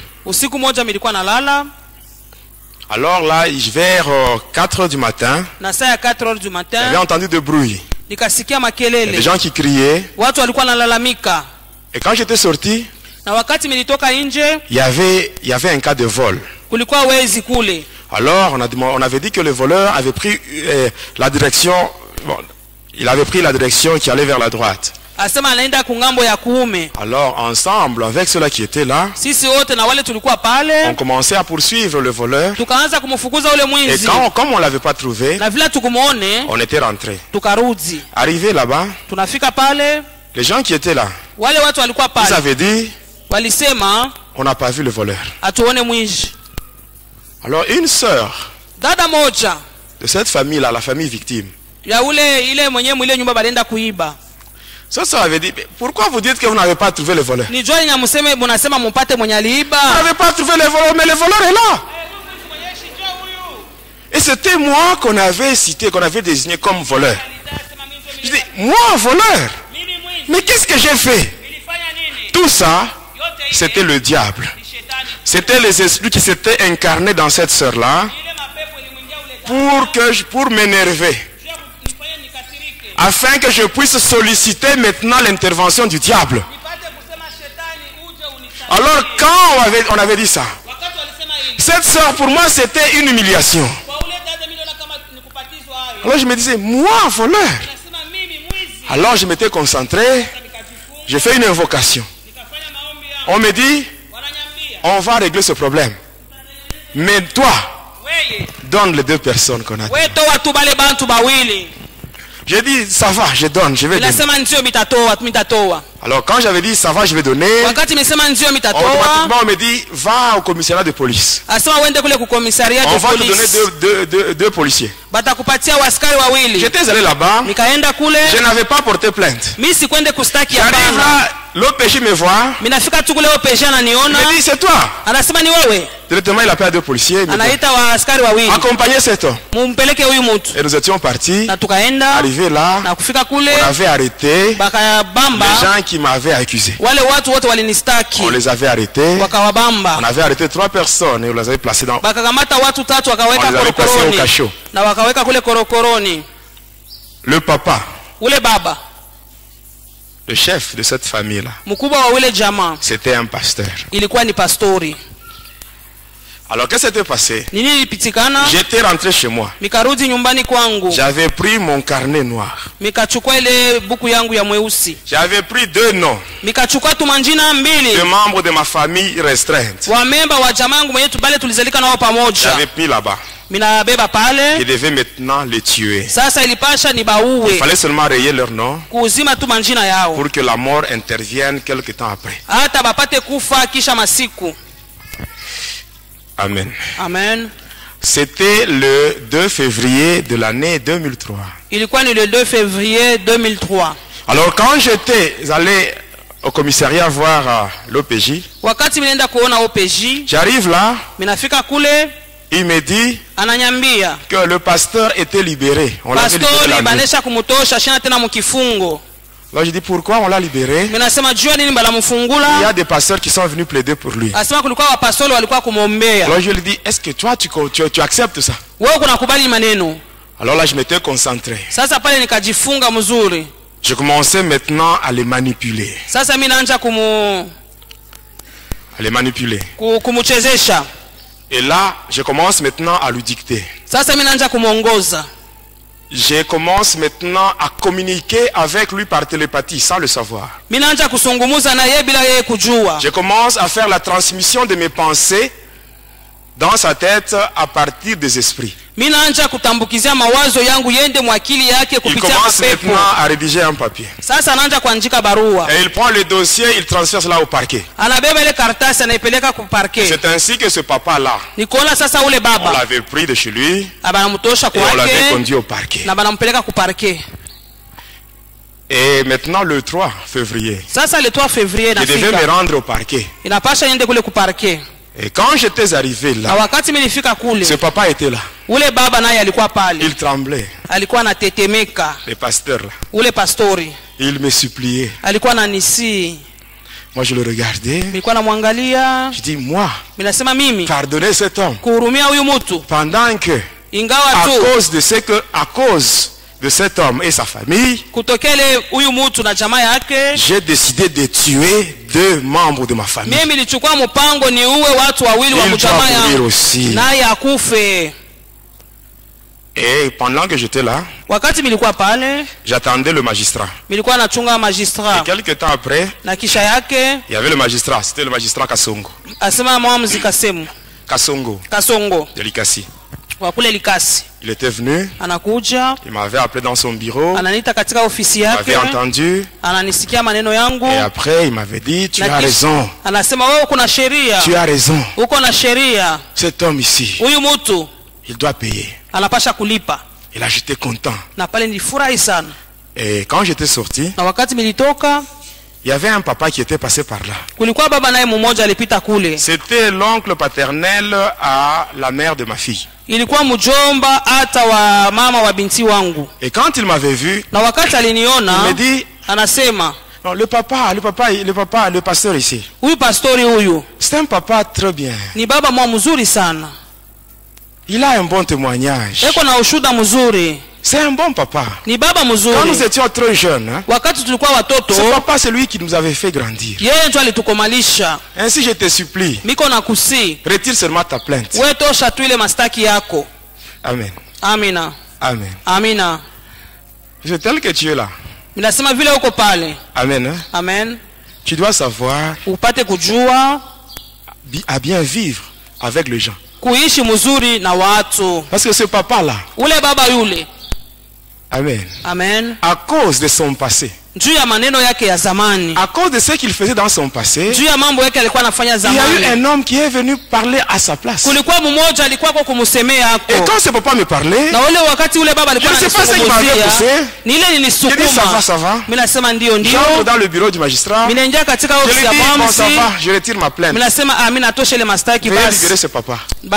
Alors là, vers 4 heures du matin, j'avais entendu de bruit. Des gens qui criaient. Et quand j'étais sorti, il y avait un cas de vol. Alors on avait dit que le voleur avait pris la direction, il avait pris la direction qui allait vers la droite. Alors ensemble avec ceux-là qui étaient là, on commençait à poursuivre le voleur. Et comme on ne l'avait pas trouvé, on était rentré. Arrivé là-bas, les gens qui étaient là, ils avaient dit, on n'a pas vu le voleur. Alors une sœur de cette famille-là, la famille victime, ça avait dit, pourquoi vous dites que vous n'avez pas trouvé le voleur? Vous n'avez pas trouvé le voleur, mais le voleur est là. Et c'était moi qu'on avait cité, qu'on avait désigné comme voleur. Je dis, moi voleur? Mais qu'est-ce que j'ai fait? Tout ça, c'était le diable. C'était les esprits qui s'étaient incarnés dans cette sœur-là pour m'énerver. Afin que je puisse solliciter maintenant l'intervention du diable. Alors quand on avait dit ça, cette sœur pour moi c'était une humiliation. Alors je me disais, moi voleur? Alors je m'étais concentré, j'ai fait une invocation. On me dit, on va régler ce problème. Mais toi, donne les deux personnes qu'on a dit. J'ai dit ça va, je donne, je vais donner. Alors quand j'avais dit ça va, je vais donner, automatiquement on me dit va au commissariat de police. On va te donner deux policiers. J'étais allé là-bas, je n'avais pas porté plainte. J'arrive là, l'OPJ me voit, il me dit c'est toi. Directement il appelle deux policiers, accompagnez cet homme. Et nous étions partis, arrivés là, on avait arrêté les gens qui m'avaient accusé. On les avait arrêtés, on avait arrêté 3 personnes et on les avait placés dans... On les avait placés au cachot. Le papa, le chef de cette famille-là, c'était un pasteur. Alors qu'est-ce qui s'était passé? J'étais rentré chez moi. J'avais pris mon carnet noir. J'avais pris 2 noms de membres de ma famille restreinte. J'avais pris là-bas. Je devais maintenant les tuer. Il fallait seulement rayer leur nom pour que la mort intervienne quelque temps après. Amen. Amen. C'était le 2 février de l'année 2003. Il est le 2 février 2003. Alors quand j'étais allé au commissariat voir l'OPJ, j'arrive là, il me dit que le pasteur était libéré. On l'avait libéré la nuit. Alors je dis pourquoi on l'a libéré? Il y a des pasteurs qui sont venus plaider pour lui. Alors je lui dis, est-ce que toi tu acceptes ça? Alors là je m'étais concentré. Je commençais maintenant à les manipuler. Et là je commence maintenant à lui dicter. Je commence maintenant à communiquer avec lui par télépathie sans le savoir. Je commence à faire la transmission de mes pensées dans sa tête à partir des esprits. Il commence maintenant à rédiger un papier. Et il prend le dossier, il transfère cela au parquet. C'est ainsi que ce papa-là, on l'avait pris de chez lui et on l'avait conduit au parquet. Et maintenant le 3 février, je devais me rendre au parquet. Et quand j'étais arrivé là, ce papa était là. Il tremblait. Le pasteur là. Il me suppliait. Moi je le regardais. Je dis moi, pardonnez cet homme. Pendant que, à cause de cet homme et sa famille, j'ai décidé de tuer 2 membres de ma famille. Il doit mourir aussi. Et pendant que j'étais là, j'attendais le magistrat. Et quelques temps après, il y avait le magistrat. C'était le magistrat Kasongo. Kasongo de Likasi. Il était venu, il m'avait appelé dans son bureau, il m'avait entendu, et après il m'avait dit, tu as raison, tu as raison, cet homme ici, il doit payer. Et là j'étais content. Et quand j'étais sorti, il y avait un papa qui était passé par là. C'était l'oncle paternel à la mère de ma fille. Et quand il m'avait vu, il me dit, non, le pasteur ici, c'est un papa très bien. Il a un bon témoignage. C'est un bon papa. Quand nous étions très jeunes, ce papa c'est lui qui nous avait fait grandir. Ainsi je te supplie, retire seulement ta plainte. Amen. Amina. Amen. Amina. C'est tel que tu es là. Amen. Hein? Amen. Tu dois savoir à bien vivre avec les gens. Parce que ce papa là, Amen. Amen. À cause de son passé. À cause de ce qu'il faisait dans son passé, il y a eu un homme qui est venu parler à sa place. Et quand ce papa me parlait, je ne sais pas ce qui m'avait poussé. Je dis ça va. J'entre dans le bureau du magistrat. Je lui dis bon ça va, je retire ma plainte. Veuillez libérer ce papa.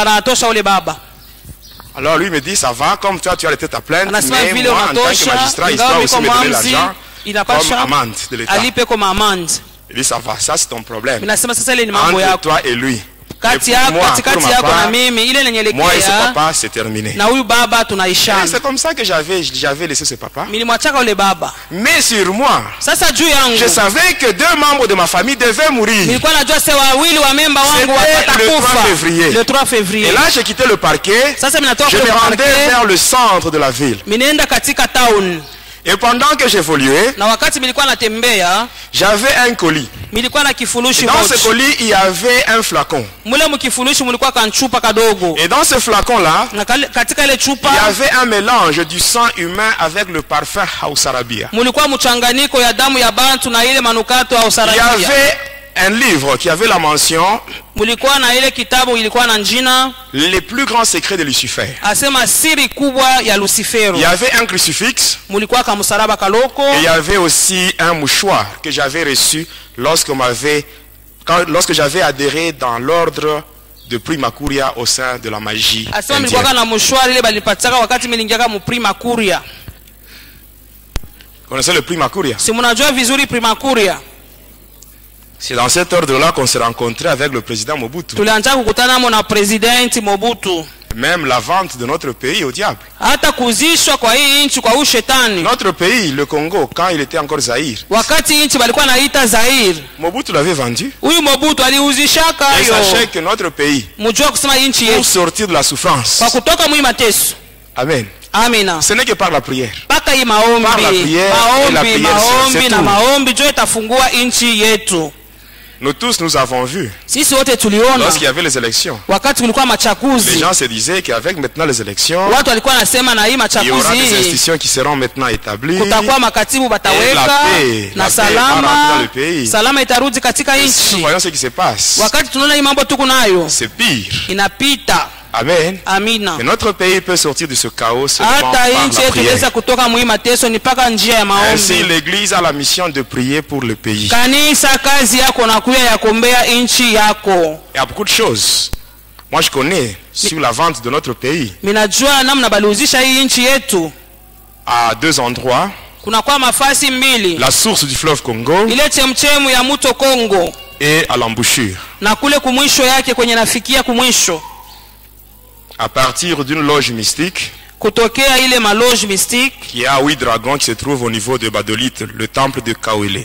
Alors lui me dit ça va, comme toi tu as été ta plainte, mais moi en tant que magistrat il doit aussi me donner l'argent comme amende de l'État. Il dit ça va, ça c'est ton problème entre toi et lui. Moi et ce papa c'est terminé. C'est comme ça que j'avais laissé ce papa. Mais sur moi, je savais que 2 membres de ma famille devaient mourir. C'était le 3 février. Et là j'ai quitté le parquet. Je me rendais vers le centre de la ville. Et pendant que j'évoluais, j'avais un colis. Et dans ce colis, il y avait un flacon. Et dans ce flacon-là, il y avait un mélange du sang humain avec le parfum Hausarabia. Il y avait un livre qui avait la mention les plus grands secrets de Lucifer. Il y avait un crucifix et il y avait aussi un mouchoir que j'avais reçu lorsque j'avais adhéré dans l'ordre de Primacuria au sein de la magie indienne. Vous connaissez le Primacuria? C'est dans cet ordre-là qu'on s'est rencontré avec le président Mobutu. Même la vente de notre pays au diable. Notre pays, le Congo, quand il était encore Zaïre, Mobutu l'avait vendu. Et sachez que notre pays, pour sortir de la souffrance, Amen. Ce n'est que par la prière. Par la prière et la prière, c'est tout. Nous tous, nous avons vu, lorsqu'il y avait les élections, les gens se disaient qu'avec maintenant les élections, il y aura des institutions qui seront maintenant établies, et la paix va rentrer dans le pays. Et si nous voyons ce qui se passe, c'est pire. Amen. Et notre pays peut sortir de ce chaos seulement par la prière. Ainsi, l'Église a la mission de prier pour le pays. Il y a beaucoup de choses. Moi, je connais sur la vente de notre pays. À 2 endroits. La source du fleuve Congo et à l'embouchure. À partir d'une loge mystique qui a 8 dragons qui se trouve au niveau de Badolite, le temple de Kawele.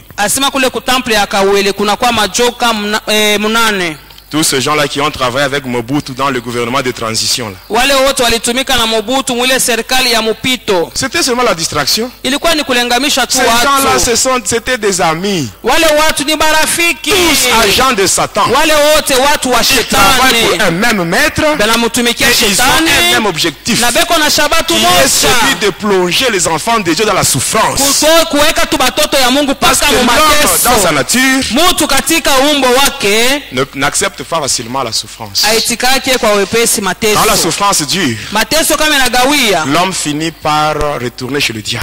Tous ces gens-là qui ont travaillé avec Mobutu dans le gouvernement de transition. C'était seulement la distraction. Ces gens-là, c'était des amis. Tous agents de Satan. Ils travaillent pour un même maître et ils ont un même objectif qui est celui de plonger les enfants de Dieu dans la souffrance. Parce que l'homme, dans sa nature, n'accepte pas facilement la souffrance. Quand la souffrance dure, l'homme finit par retourner chez le diable.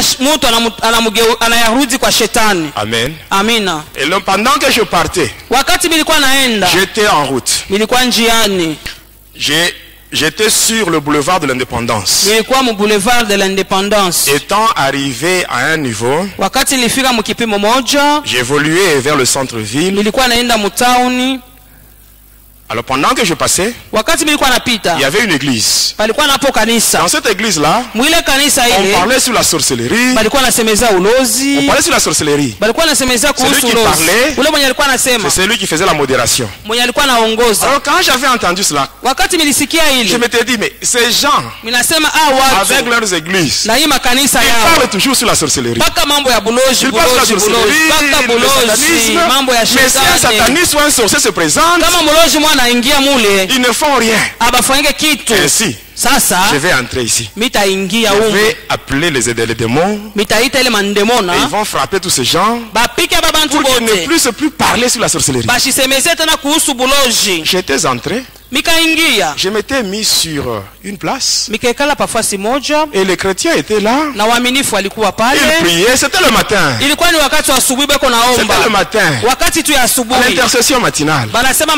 Amen. Et pendant que je partais, j'étais en route. J'étais sur le boulevard de l'Indépendance. Étant arrivé à un niveau, j'évoluais vers le centre-ville. Alors pendant que je passais, il y avait une église. Dans cette église-là, on parlait sur la sorcellerie. On parlait sur la sorcellerie. Celui qui parlait, c'est celui qui faisait la modération. Alors quand j'avais entendu cela, je m'étais dit, mais ces gens, avec leurs églises, ils parlent toujours sur la sorcellerie. Ils parlent sur la sorcellerie, le satanisme. Mais si un sataniste ou un sorcier se présente, ils ne font rien. Ainsi, je vais entrer ici. Je vais appeler les démons. Et ils vont frapper tous ces gens pour qu'ils ne puissent plus parler sur la sorcellerie. J'étais entré. Je m'étais mis sur une place et les chrétiens étaient là. Ils priaient, c'était le matin. C'était le matin. À l'intercession matinale.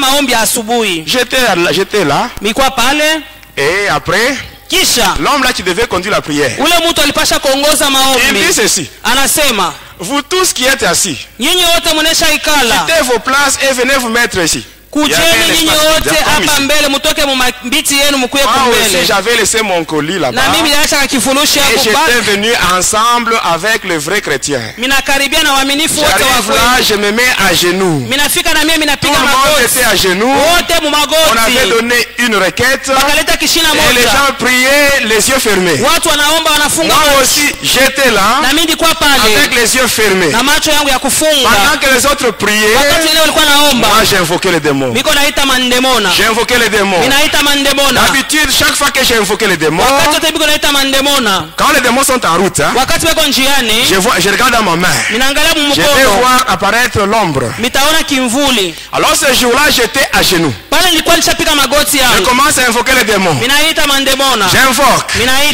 J'étais là. Et après, l'homme là qui devait conduire la prière, il dit ceci: vous tous qui êtes assis, quittez vos places et venez vous mettre ici. J'avais laissé mon colis là-bas et j'étais venu ensemble avec les vrais chrétiens. J'arrive là, je me mets à genoux. Tout le monde était à genoux. On avait donné une requête et les gens priaient les yeux fermés. Moi aussi j'étais là avec les yeux fermés. Pendant que les autres priaient, moi j'ai invoqué les démons. J'ai invoqué les démons. D'habitude, chaque fois que j'ai invoqué les démons, quand les démons sont en route, je regarde dans ma main. Je vais voir apparaître l'ombre. Alors ce jour-là, j'étais à genoux. Je commence à invoquer les démons. J'invoque.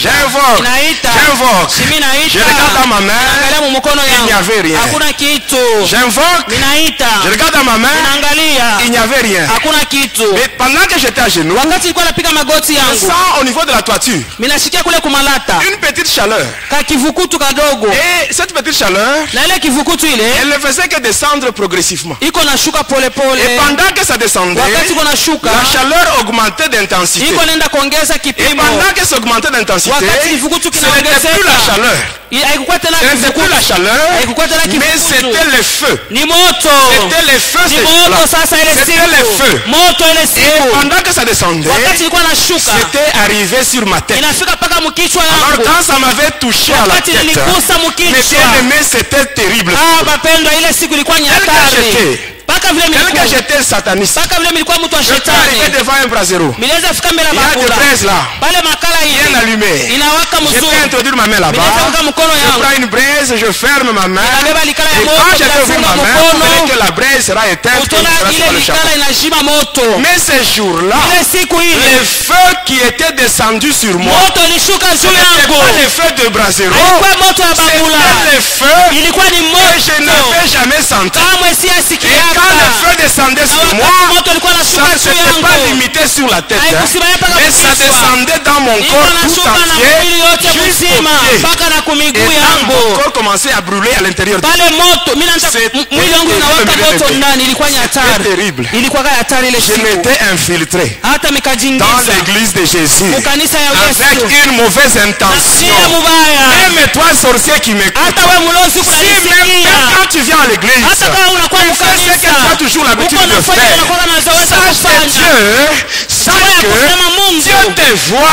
Je regarde dans ma main. Il n'y avait rien. J'invoque. Je regarde dans ma main. Il n'y avait rien. Mais pendant que j'étais à genoux, je sens au niveau de la toiture une petite chaleur. Et cette petite chaleur, elle ne faisait que descendre progressivement. Et pendant que ça descendait, la chaleur augmentait d'intensité. Et pendant que ça augmentait d'intensité, ce n'était plus la chaleur. C'était plus la chaleur, mais c'était le feu. C'était le feu. C'était le feu. Et pendant que ça descendait, c'était arrivé sur ma tête. Alors quand ça m'avait touché à la tête, mais bien aimé, c'était terrible. Tel que j'étais sataniste, je suis arrivé devant un brasero. Il y a des braises là, bien allumées. Je peux introduire ma main là-bas. Je prends une braise, je ferme ma main. Et quand je ouvre ma main, vous verrez que la braise sera éteinte et il sera sur le chapeau. Mais ce jour-là, le feu qui était descendu sur moi, ce n'était pas le feu de brasero, c'était le feu que je n'avais jamais senti. Et quand le feu descendait sur moi, ça ne s'était pas limité sur la tête, mais ça descendait dans mon corps tout entier, jusqu'au pied. Et là, mon corps commençait à brûler à l'intérieur. C'était terrible. Je m'étais infiltré dans l'église de Jésus avec une mauvaise intention. Même toi, sorcier qui m'écoute, si même quand tu viens à l'église, tu fais ce que tu as toujours l'habitude de faire, sache que Dieu te voit.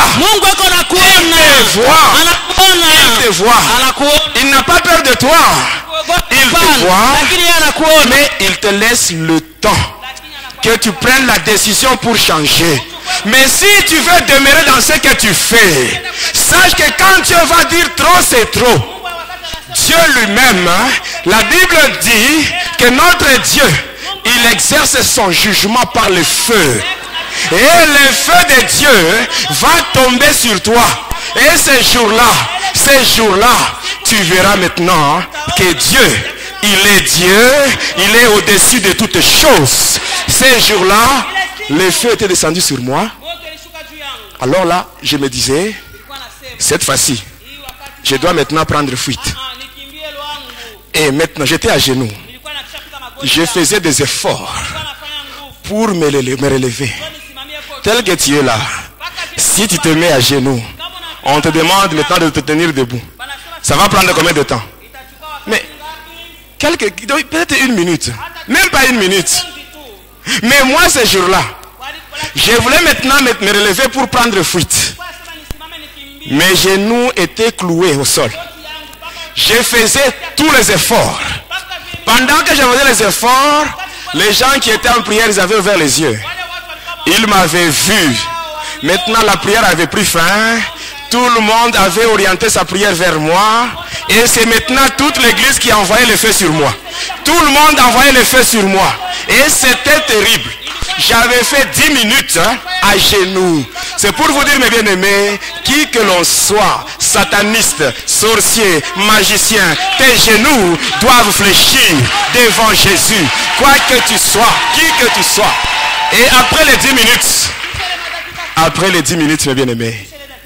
Il te voit. Il n'a pas peur de toi. Il te voit, mais il te laisse le temps que tu prennes la décision pour changer. Mais si tu veux demeurer dans ce que tu fais, sache que quand Dieu va dire trop, c'est trop. Dieu lui-même, la Bible dit que notre Dieu, il exerce son jugement par le feu. Et le feu de Dieu va tomber sur toi. Et ce jour-là, tu verras maintenant que Dieu, il est Dieu, il est au-dessus de toutes choses. Ce jour-là, le feu était descendu sur moi. Alors là, je me disais, cette fois-ci, je dois maintenant prendre fuite. Et maintenant, j'étais à genoux. Je faisais des efforts pour me relever. Tel que tu es là, si tu te mets à genoux, on te demande maintenant de te tenir debout. Ça va prendre combien de temps? Mais, peut-être une minute. Même pas une minute. Mais moi, ce jour-là, je voulais maintenant me relever pour prendre fuite. Mes genoux étaient cloués au sol. Je faisais tous les efforts. Pendant que je faisais les efforts, les gens qui étaient en prière, ils avaient ouvert les yeux. Il m'avait vu. Maintenant, la prière avait pris fin. Tout le monde avait orienté sa prière vers moi. Et c'est maintenant toute l'église qui envoyait le feu sur moi. Tout le monde envoyait le feu sur moi. Et c'était terrible. J'avais fait 10 minutes à genoux. C'est pour vous dire, mes bien-aimés, qui que l'on soit, sataniste, sorcier, magicien, tes genoux doivent fléchir devant Jésus. Quoi que tu sois, qui que tu sois. Et après les 10 minutes, mes bien-aimés,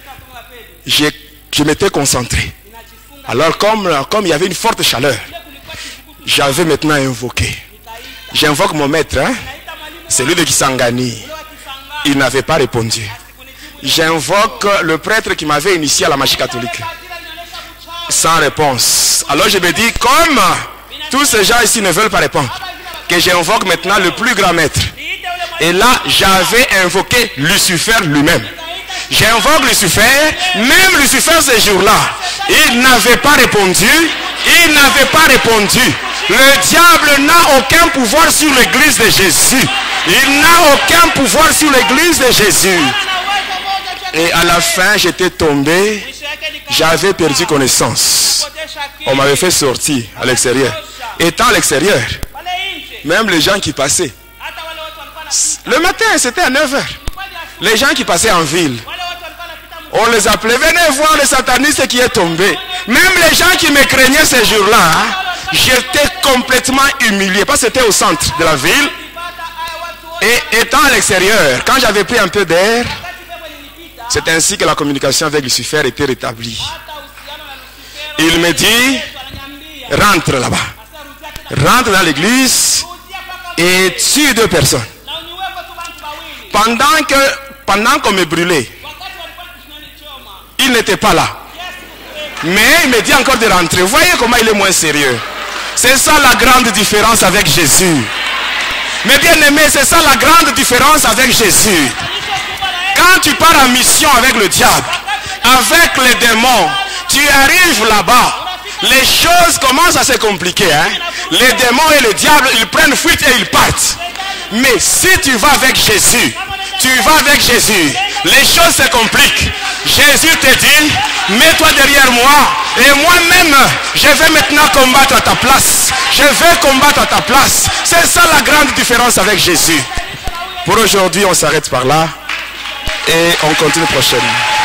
je m'étais concentré. Alors comme il y avait une forte chaleur, j'avais maintenant invoqué. J'invoque mon maître, celui de Kisangani. Il n'avait pas répondu. J'invoque le prêtre qui m'avait initié à la magie catholique. Sans réponse. Alors je me dis, comme tous ces gens ici ne veulent pas répondre, que j'invoque maintenant le plus grand maître. Et là, j'avais invoqué Lucifer lui-même. J'invoque Lucifer, même Lucifer ce jour-là, il n'avait pas répondu. Il n'avait pas répondu. Le diable n'a aucun pouvoir sur l'église de Jésus. Il n'a aucun pouvoir sur l'église de Jésus. Et à la fin, j'étais tombé. J'avais perdu connaissance. On m'avait fait sortir à l'extérieur. Étant à l'extérieur, même les gens qui passaient. Le matin, c'était à 9h. Les gens qui passaient en ville, on les appelait, venez voir le sataniste qui est tombé. Même les gens qui me craignaient ces jours-là, j'étais complètement humilié. Parce que c'était au centre de la ville. Et étant à l'extérieur, quand j'avais pris un peu d'air, c'est ainsi que la communication avec Lucifer était rétablie. Il me dit, rentre là-bas. Rentre dans l'église et tue 2 personnes. Pendant qu'on me brûlait, il n'était pas là. Mais il me dit encore de rentrer. Vous voyez comment il est moins sérieux. C'est ça la grande différence avec Jésus. Mais bien aimé, c'est ça la grande différence avec Jésus. Quand tu pars en mission avec le diable, avec les démons, tu arrives là-bas, les choses commencent à se compliquer. Les démons et le diable, ils prennent fuite et ils partent. Mais si tu vas avec Jésus, les choses se compliquent. Jésus te dit, mets-toi derrière moi et moi-même, je vais maintenant combattre à ta place. Je vais combattre à ta place. C'est ça la grande différence avec Jésus. Pour aujourd'hui, on s'arrête par là et on continue prochainement.